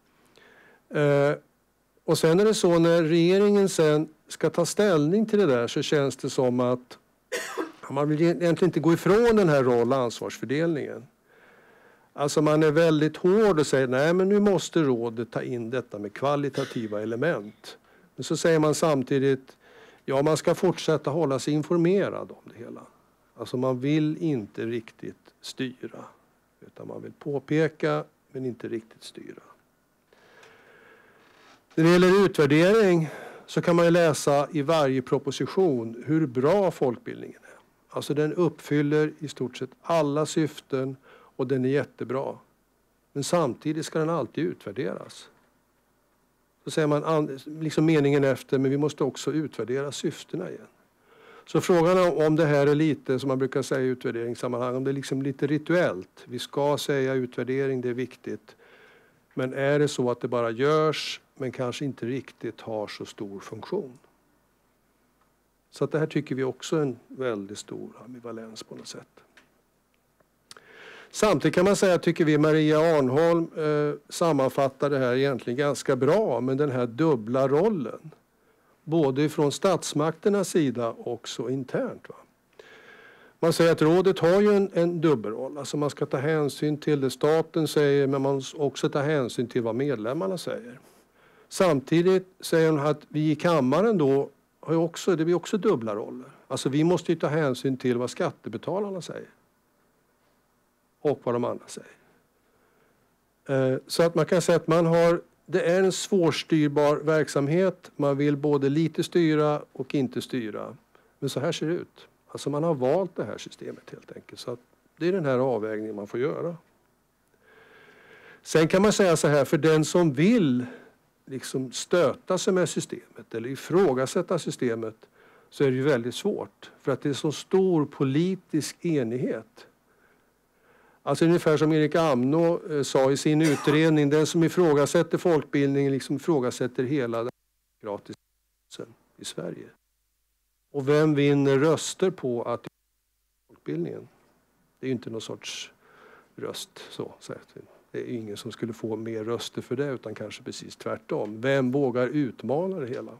Och sen är det så när regeringen sen ska ta ställning till det där så känns det som att man vill egentligen inte gå ifrån den här roll- och ansvarsfördelningen. Alltså man är väldigt hård och säger nej men nu måste rådet ta in detta med kvalitativa element. Men så säger man samtidigt ja man ska fortsätta hålla sig informerad om det hela. Alltså man vill inte riktigt styra utan man vill påpeka men inte riktigt styra. När det gäller utvärdering så kan man ju läsa i varje proposition hur bra folkbildningen är. Alltså den uppfyller i stort sett alla syften och den är jättebra. Men samtidigt ska den alltid utvärderas. Så säger man liksom meningen efter men vi måste också utvärdera syftena igen. Så frågan om det här är lite som man brukar säga i utvärderingssammanhang, om det är liksom lite rituellt. Vi ska säga utvärdering, det är viktigt. Men är det så att det bara görs men kanske inte riktigt har så stor funktion? Så att det här tycker vi också är en väldigt stor ambivalens på något sätt. Samtidigt kan man säga, tycker vi, Maria Arnholm sammanfattar det här egentligen ganska bra med den här dubbla rollen. Både från statsmakternas sida och också internt. Va? Man säger att rådet har ju en dubbelroll. Alltså man ska ta hänsyn till det staten säger men man ska också ta hänsyn till vad medlemmarna säger. Samtidigt säger hon att vi i kammaren då har ju också, det blir också dubbla roller. Alltså vi måste ju ta hänsyn till vad skattebetalarna säger. Och vad de andra säger. Så att man kan säga att det är en svårstyrbar verksamhet. Man vill både lite styra och inte styra. Men så här ser det ut. Alltså man har valt det här systemet helt enkelt. Så att det är den här avvägningen man får göra. Sen kan man säga så här, för den som vill liksom stöta sig med systemet eller ifrågasätta systemet så är det ju väldigt svårt. För att det är så stor politisk enighet. Alltså ungefär som Erik Amnå sa i sin utredning, den som ifrågasätter folkbildningen liksom ifrågasätter hela den demokratiska processen i Sverige. Och vem vinner röster på att folkbildningen? Det är ju inte någon sorts röst så. Det är ingen som skulle få mer röster för det utan kanske precis tvärtom. Vem vågar utmana det hela?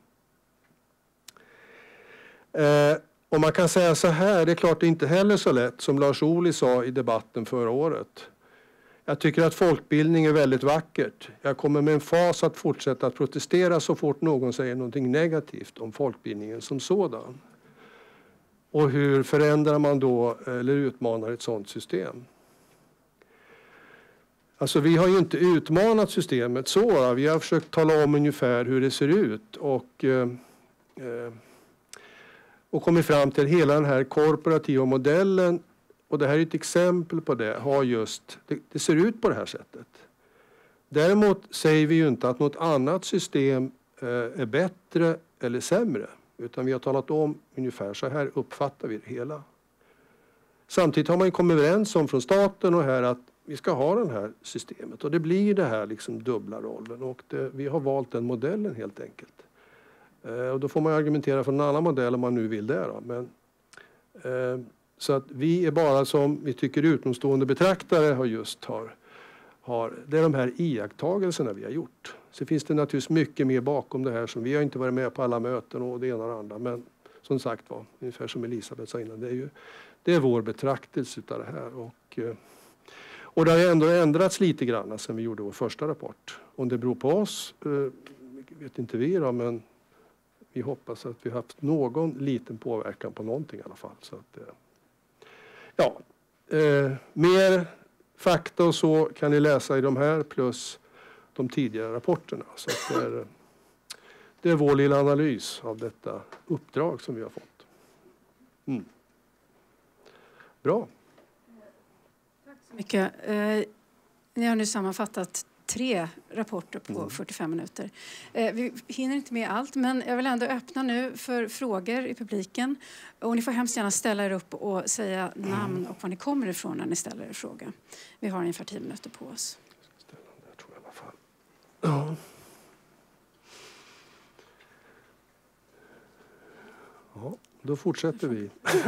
Och man kan säga så här, det är klart det är inte heller så lätt som Lars Ohly sa i debatten förra året. Jag tycker att folkbildning är väldigt vackert. Jag kommer med en fas att fortsätta att protestera så fort någon säger någonting negativt om folkbildningen som sådan. Och hur förändrar man då eller utmanar ett sådant system? Alltså vi har ju inte utmanat systemet så. Vi har försökt tala om ungefär hur det ser ut och kommit fram till hela den här korporativa modellen. Och det här är ett exempel på det. Det ser ut på det här sättet. Däremot säger vi ju inte att något annat system är bättre eller sämre. Utan vi har talat om ungefär så här uppfattar vi det hela. Samtidigt har man ju kommit överens om från staten och här att vi ska ha det här systemet. Och det blir det här liksom dubbla rollen. Och vi har valt den modellen helt enkelt. Och då får man argumentera för en annan modell om man nu vill det. Då. Men, så att vi är bara som vi tycker utomstående betraktare har det är de här iakttagelserna vi har gjort. Så finns det naturligtvis mycket mer bakom det här som vi har inte varit med på alla möten och det ena och det andra. Men som sagt var, ungefär som Elisabeth sa innan, det är vår betraktelse av det här. Och det har ändå ändrats lite grann sedan vi gjorde vår första rapport. Om det beror på oss vet inte vi då, men vi hoppas att vi har haft någon liten påverkan på någonting i alla fall. Så att, mer fakta och så kan ni läsa i de här plus de tidigare rapporterna. Så att det är vår lilla analys av detta uppdrag som vi har fått. Bra. Tack så mycket. Ni har nu sammanfattat 3 rapporter på 45 minuter. Vi hinner inte med allt, men jag vill ändå öppna nu för frågor i publiken. Och ni får hemskt gärna ställa er upp och säga namn och var ni kommer ifrån när ni ställer er fråga. Vi har ungefär 10 minuter på oss. Ja, då fortsätter vi.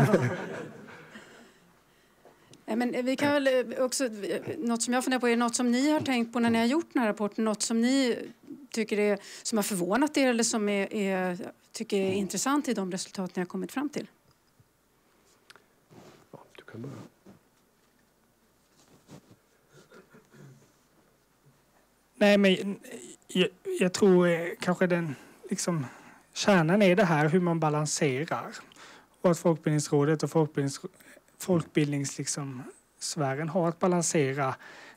Men vi kan väl också, något som jag funderar på, är det något som ni har tänkt på när ni har gjort den här rapporten? Något som ni tycker som har förvånat er eller som tycker är intressant i de resultat ni har kommit fram till? Ja, du kan börja. Nej, men jag tror kanske den liksom kärnan är det här hur man balanserar. Och att Folkbildningsrådet och folkbildningssfären har att balansera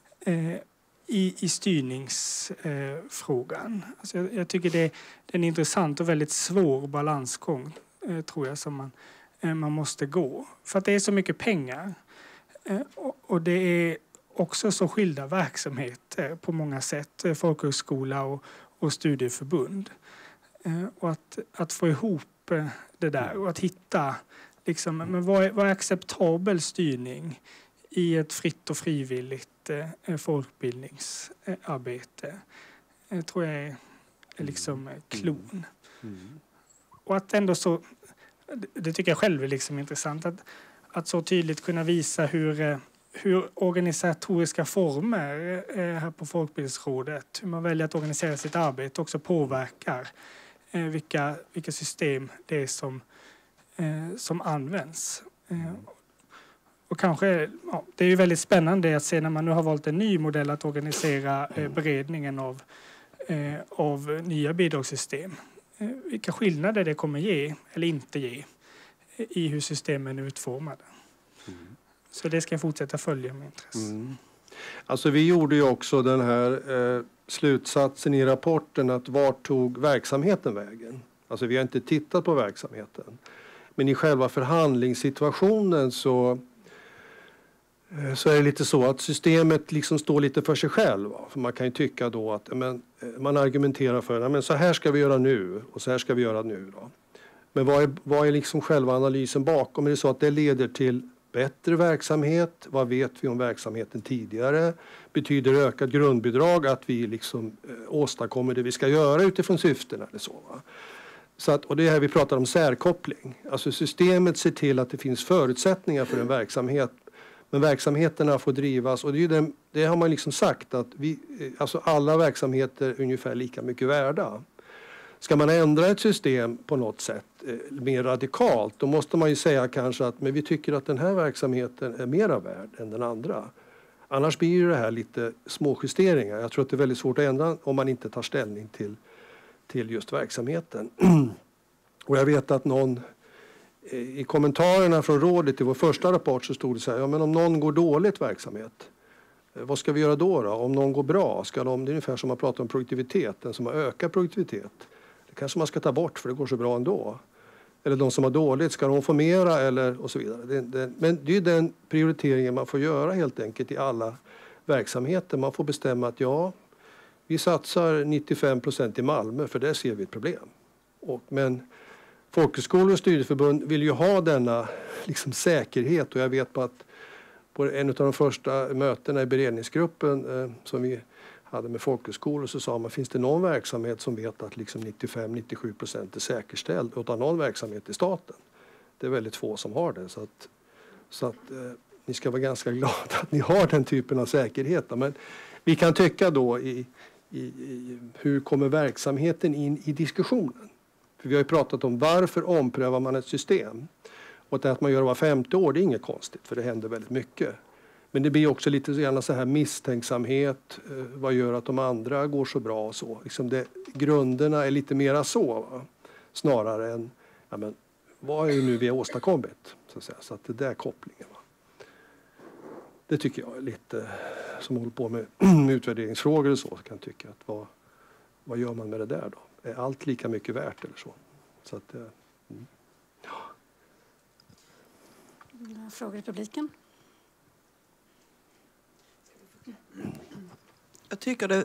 i styrningsfrågan. Alltså jag tycker det är en intressant och väldigt svår balansgång tror jag som man måste gå. För att det är så mycket pengar och det är också så skilda verksamheter på många sätt. Folkhögskola och studieförbund. Och att få ihop det där och att hitta men vad är acceptabel styrning i ett fritt och frivilligt folkbildningsarbete tror jag är klon. Och att ändå så, det tycker jag själv är intressant, att så tydligt kunna visa hur organisatoriska former här på Folkbildningsrådet, hur man väljer att organisera sitt arbete också påverkar vilka system det är som används. Och kanske, det är ju väldigt spännande att se när man nu har valt en ny modell att organisera beredningen av nya bidragssystem. Vilka skillnader det kommer ge eller inte ge i hur systemen är utformade. Så det ska jag fortsätta följa med intresse. Alltså vi gjorde ju också den här slutsatsen i rapporten att vart tog verksamheten vägen? Alltså vi har inte tittat på verksamheten. Men i själva förhandlingssituationen så är det lite så att systemet står lite för sig själv. För man kan ju tycka då att man argumenterar för så här ska vi göra nu och så här ska vi göra nu. Då. Men vad är själva analysen bakom? Är det så att det leder till bättre verksamhet? Vad vet vi om verksamheten tidigare? Betyder ökat grundbidrag att vi åstadkommer det vi ska göra utifrån syftena eller så? Va? Så att, och det är här vi pratar om särkoppling. Alltså systemet ser till att det finns förutsättningar för en verksamhet. Men verksamheterna får drivas och det har man sagt att alla verksamheter är ungefär lika mycket värda. Ska man ändra ett system på något sätt mer radikalt, då måste man ju säga kanske att men vi tycker att den här verksamheten är mera värd än den andra. Annars blir det här lite små justeringar. Jag tror att det är väldigt svårt att ändra om man inte tar ställning till just verksamheten. Och jag vet att i kommentarerna från rådet i vår första rapport så stod det så här, men om någon går dåligt verksamhet, Vad ska vi göra då? Om någon går bra, det är ungefär som man pratar om produktivitet. Den som har ökat produktivitet, det kanske man ska ta bort för det går så bra ändå. Eller de som har dåligt, ska de få mera eller och så vidare. Men det är den prioriteringen man får göra helt enkelt i alla verksamheter. Man får bestämma att vi satsar 95% i Malmö för där ser vi ett problem. Men folkhögskolor och studieförbund vill ju ha denna liksom säkerhet, och jag vet på att på en av de första mötena i beredningsgruppen som vi hade med folkhögskolor så sa man, finns det någon verksamhet som vet att liksom 95-97% är säkerställd utan någon verksamhet i staten? Det är väldigt få som har det, så att ni ska vara ganska glada att ni har den typen av säkerhet. Men vi kan tycka då i hur kommer verksamheten in i diskussionen? För vi har ju pratat om varför omprövar man ett system? Och att man gör det var 50 år, det är inget konstigt för det händer väldigt mycket. Men det blir också lite gärna så här misstänksamhet. Vad gör att de andra går så bra och så? Liksom grunderna är lite mera så. Va? Snarare än, vad är det nu vi har åstadkommit? Så att det där kopplingen. Va? Det tycker jag är lite, som håller på med utvärderingsfrågor och så, kan tycka att vad gör man med det där då? Är allt lika mycket värt eller så? Så att, Frågor i publiken? Jag tycker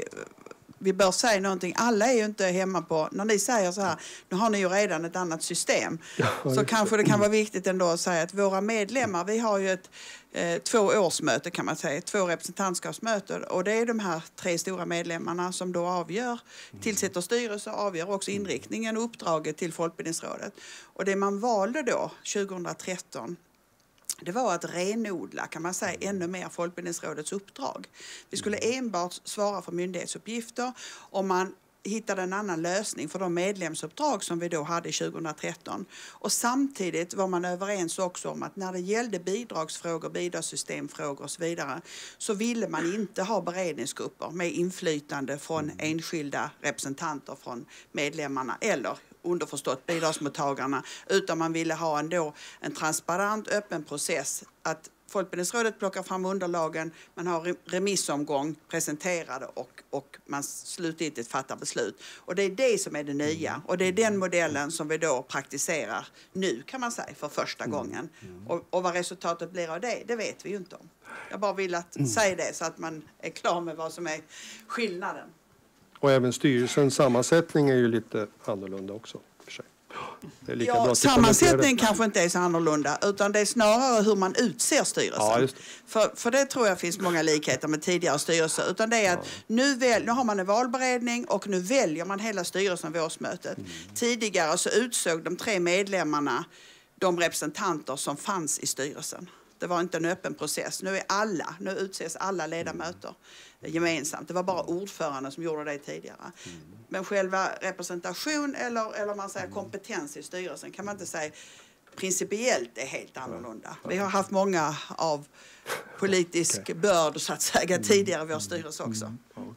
vi bör säga någonting. Alla är ju inte hemma på, när ni säger så här, nu har ni ju redan ett annat system. Så kanske det kan vara viktigt ändå att säga att våra medlemmar, vi har ju ett 2 årsmöte kan man säga, 2 representantskapsmöten, och det är de här 3 stora medlemmarna som då avgör, tillsätter styrelse och avgör också inriktningen och uppdraget till Folkbildningsrådet. Och det man valde då 2013, det var att renodla, kan man säga, ännu mer Folkbildningsrådets uppdrag. Vi skulle enbart svara för myndighetsuppgifter, och man hittade en annan lösning för de medlemsuppdrag som vi då hade 2013. Och samtidigt var man överens också om att när det gällde bidragsfrågor, bidragssystemfrågor och så vidare, så ville man inte ha beredningsgrupper med inflytande från enskilda representanter från medlemmarna eller underförstått bidragsmottagarna, utan man ville ha en transparent, öppen process, att Folkbildningsrådet plockar fram underlagen, man har remissomgång presenterade och man slutgiltigt fattar beslut. Och det är det som är det nya, och det är den modellen som vi då praktiserar nu, kan man säga, för första gången. Och vad resultatet blir av det vet vi ju inte om. Jag bara vill säga det så att man är klar med vad som är skillnaden. Och även styrelsens sammansättning är ju lite annorlunda också. För sig. Det är lika bra att sammansättningen kanske inte är så annorlunda, utan det är snarare hur man utser styrelsen. Ja, just det. För det tror jag finns många likheter med tidigare styrelser. Utan det är att nu har man en valberedning och nu väljer man hela styrelsen vid årsmötet. Tidigare så utsåg de 3 medlemmarna de representanter som fanns i styrelsen. Det var inte en öppen process. Nu utses alla ledamöter gemensamt. Det var bara ordföranden som gjorde det tidigare. Men själva representation eller man säger kompetens i styrelsen kan man inte säga principiellt är helt annorlunda. Vi har haft många av politisk börd så att säga tidigare i vår styrelse också.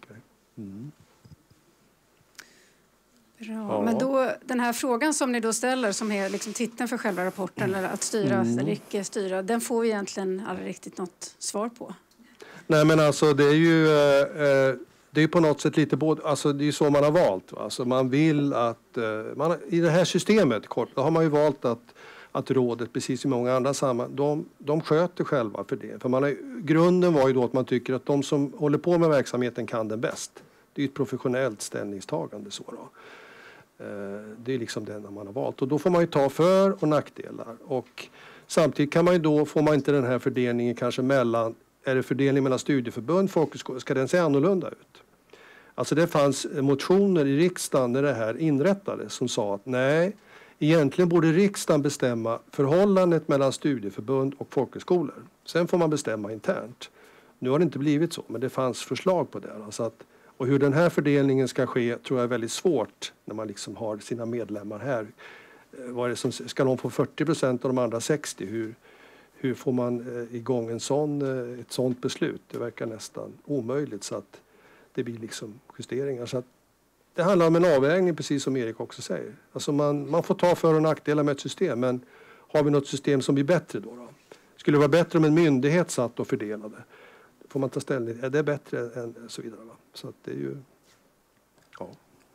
Bra, men då, den här frågan som ni då ställer, som är liksom titeln för själva rapporten, eller att styra eller icke styra, den får vi egentligen aldrig riktigt något svar på. Nej, men alltså det är ju på något sätt lite både, alltså det är ju så man har valt. Alltså man vill att, i det här systemet kort, då har man ju valt att rådet, precis som många andra sammanhang, de sköter själva för det. För grunden var ju då att man tycker att de som håller på med verksamheten kan den bäst. Det är ju ett professionellt ställningstagande så då. Det är liksom den man har valt. Och då får man ju ta för- och nackdelar. Och samtidigt kan man ju då, får man inte den här fördelningen kanske mellan, är det fördelning mellan studieförbund, folkhögskolor, ska den se annorlunda ut? Alltså det fanns motioner i riksdagen när det här inrättades som sa att nej, egentligen borde riksdagen bestämma förhållandet mellan studieförbund och folkhögskolor. Sen får man bestämma internt. Nu har det inte blivit så, men det fanns förslag på det. Alltså att, och hur den här fördelningen ska ske tror jag är väldigt svårt när man liksom har sina medlemmar här. Vad är det som, ska de få 40% och de andra 60%? Hur får man igång ett sånt beslut? Det verkar nästan omöjligt, så att det blir liksom justeringar. Så att det handlar om en avvägning, precis som Erik också säger. Alltså man får ta för- och nackdelar med ett system, men har vi något system som blir bättre då? Skulle det vara bättre om en myndighet satt och fördelade? får man ta ställning. Är det bättre än så vidare? Va? Så att det är ju... Ja.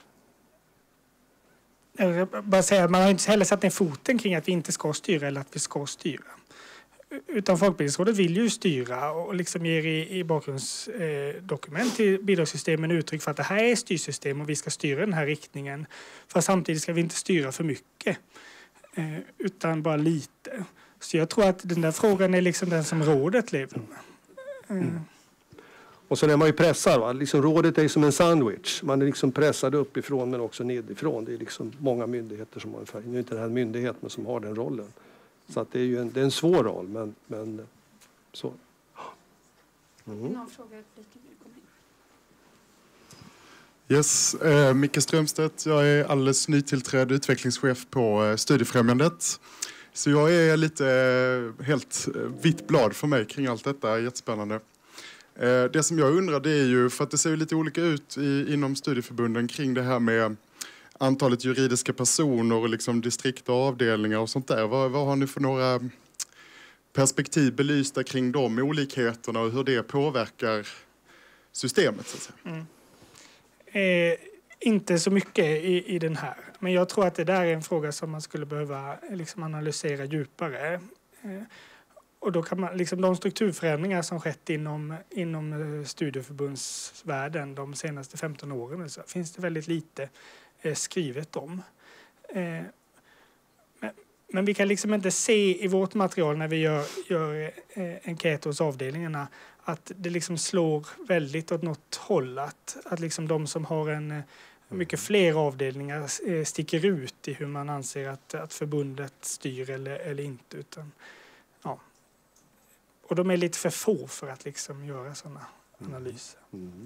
Jag bara säga, man har inte heller satt ner foten kring att vi inte ska styra eller att vi ska styra. Utan Folkbildningsrådet vill ju styra och liksom ger i bakgrundsdokument till bidragssystemen uttryck för att det här är styrsystem och vi ska styra den här riktningen. För samtidigt ska vi inte styra för mycket utan bara lite. Så jag tror att den där frågan är liksom den som rådet lever med. Och sen är man ju pressad. Va? Liksom rådet är som en sandwich. Man är liksom pressad uppifrån men också nedifrån. Det är liksom många myndigheter som har ungefär. Nu är inte det här en myndighet men som har den rollen. Så att det är ju det är en svår roll, men så. Någon fråga? Yes, Micke Strömstedt. Jag är alldeles nytillträdd utvecklingschef på Studiefrämjandet. Så jag är lite helt vitt blad för mig kring allt detta. Jättespännande. Det som jag undrar det är ju, för att det ser ju lite olika ut inom studieförbunden kring det här med antalet juridiska personer och liksom distrikt och avdelningar och sånt där. Vad har ni för några perspektiv belysta kring de olikheterna och hur det påverkar systemet? Så att säga? Inte så mycket i den här. Men jag tror att det där är en fråga som man skulle behöva liksom analysera djupare. Och då kan man, liksom de strukturförändringar som skett inom studieförbundsvärlden de senaste 15 åren så finns det väldigt lite skrivet om. Men vi kan liksom inte se i vårt material när vi gör enkäter hos avdelningarna att det liksom slår väldigt åt något håll. Att liksom de som har mycket fler avdelningar sticker ut i hur man anser att förbundet styr eller inte. Utan, ja. Och de är lite för få för att liksom göra sådana analyser.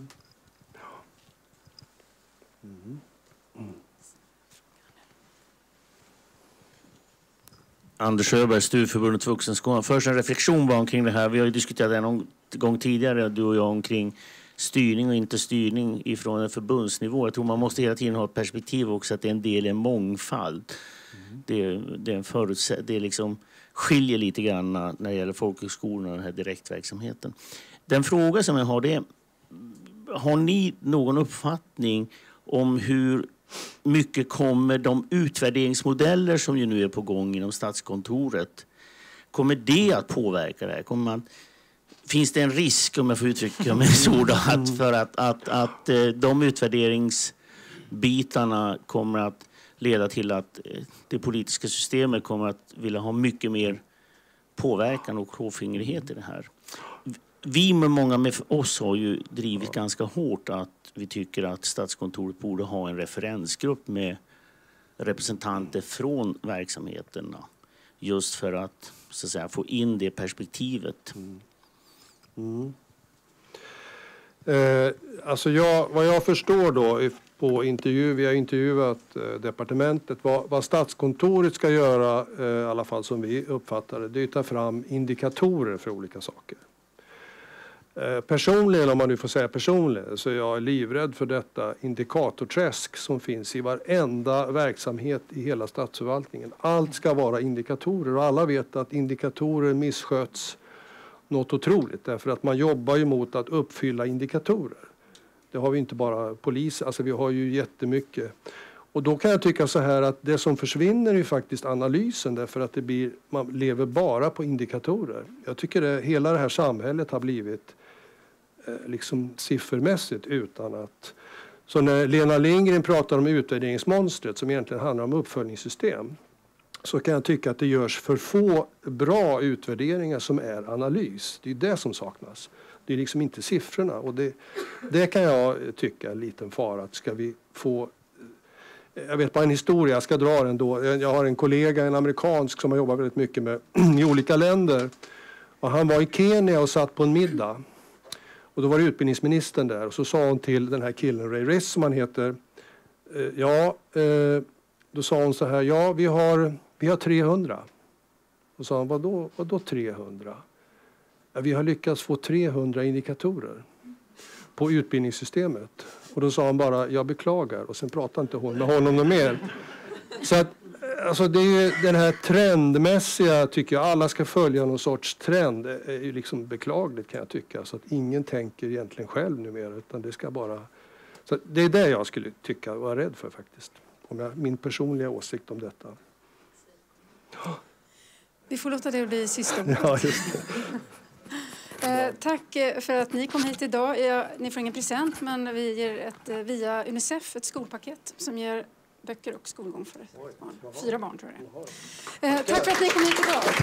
Anders Sjöberg, Studieförbundet Vuxenskolan. Först en reflektion bara omkring det här. Vi har ju diskuterat det någon gång tidigare, du och jag, omkring styrning och inte styrning ifrån en förbundsnivå. Jag tror man måste hela tiden ha ett perspektiv också att det är en del i en mångfald. Det är en det är liksom skiljer lite grann när det gäller folkhögskolorna och den här direktverksamheten. Den fråga som jag har det är, har ni någon uppfattning om hur mycket kommer de utvärderingsmodeller som ju nu är på gång inom Statskontoret, kommer det att påverka det här? Finns det en risk, om jag får uttrycka mig så, att de utvärderingsbitarna kommer att leda till att det politiska systemet kommer att vilja ha mycket mer påverkan och klåfingrighet i det här? Vi med många med oss har ju drivit ganska hårt att vi tycker att Statskontoret borde ha en referensgrupp med representanter från verksamheterna. Just för att, så att säga, få in det perspektivet. Alltså vad jag förstår då på intervju, vi har intervjuat departementet, vad Statskontoret ska göra, i alla fall som vi uppfattar det är att ta fram indikatorer för olika saker. Personligen, om man nu får säga personligen, så är jag livrädd för detta indikatorträsk som finns i varenda verksamhet i hela statsförvaltningen. Allt ska vara indikatorer och alla vet att indikatorer missköts något otroligt därför att man jobbar ju mot att uppfylla indikatorer. Det har vi inte bara polis, alltså vi har ju jättemycket. Och då kan jag tycka så här att det som försvinner är ju faktiskt analysen därför att man lever bara på indikatorer. Jag tycker hela det här samhället har blivit liksom siffermässigt utan att... Så när Lena Lindgren pratar om utvärderingsmonstret som egentligen handlar om uppföljningssystem så kan jag tycka att det görs för få bra utvärderingar som är analys. Det är det som saknas. Det är liksom inte siffrorna och det kan jag tycka är en liten fara att ska vi få... Jag vet bara en historia, jag ska dra den då. Jag har en kollega, en amerikansk som har jobbat väldigt mycket med i olika länder. Och han var i Kenya och satt på en middag. Och då var det utbildningsministern där och så sa hon till den här killen, Ray Riss som han heter. Då sa hon så här, ja vi har 300. Och sa han, vadå 300? Ja, vi har lyckats få 300 indikatorer på utbildningssystemet. Och då sa han bara, jag beklagar. Och sen pratade inte hon med honom något mer. Så att Alltså det är ju den här trendmässiga, tycker jag, alla ska följa någon sorts trend, är ju liksom beklagligt kan jag tycka. Så att ingen tänker egentligen själv numera, utan det ska bara... Så det är det jag skulle tycka vara rädd för faktiskt. Min personliga åsikt om detta. Vi får låta det bli sista ordet. Ja, just det. Tack för att ni kom hit idag. Ni får ingen present, men vi ger via UNICEF ett skolpaket som ger böcker och skolgång för ett barn. 4 barn tror jag det är. Tack för att ni kom hit idag.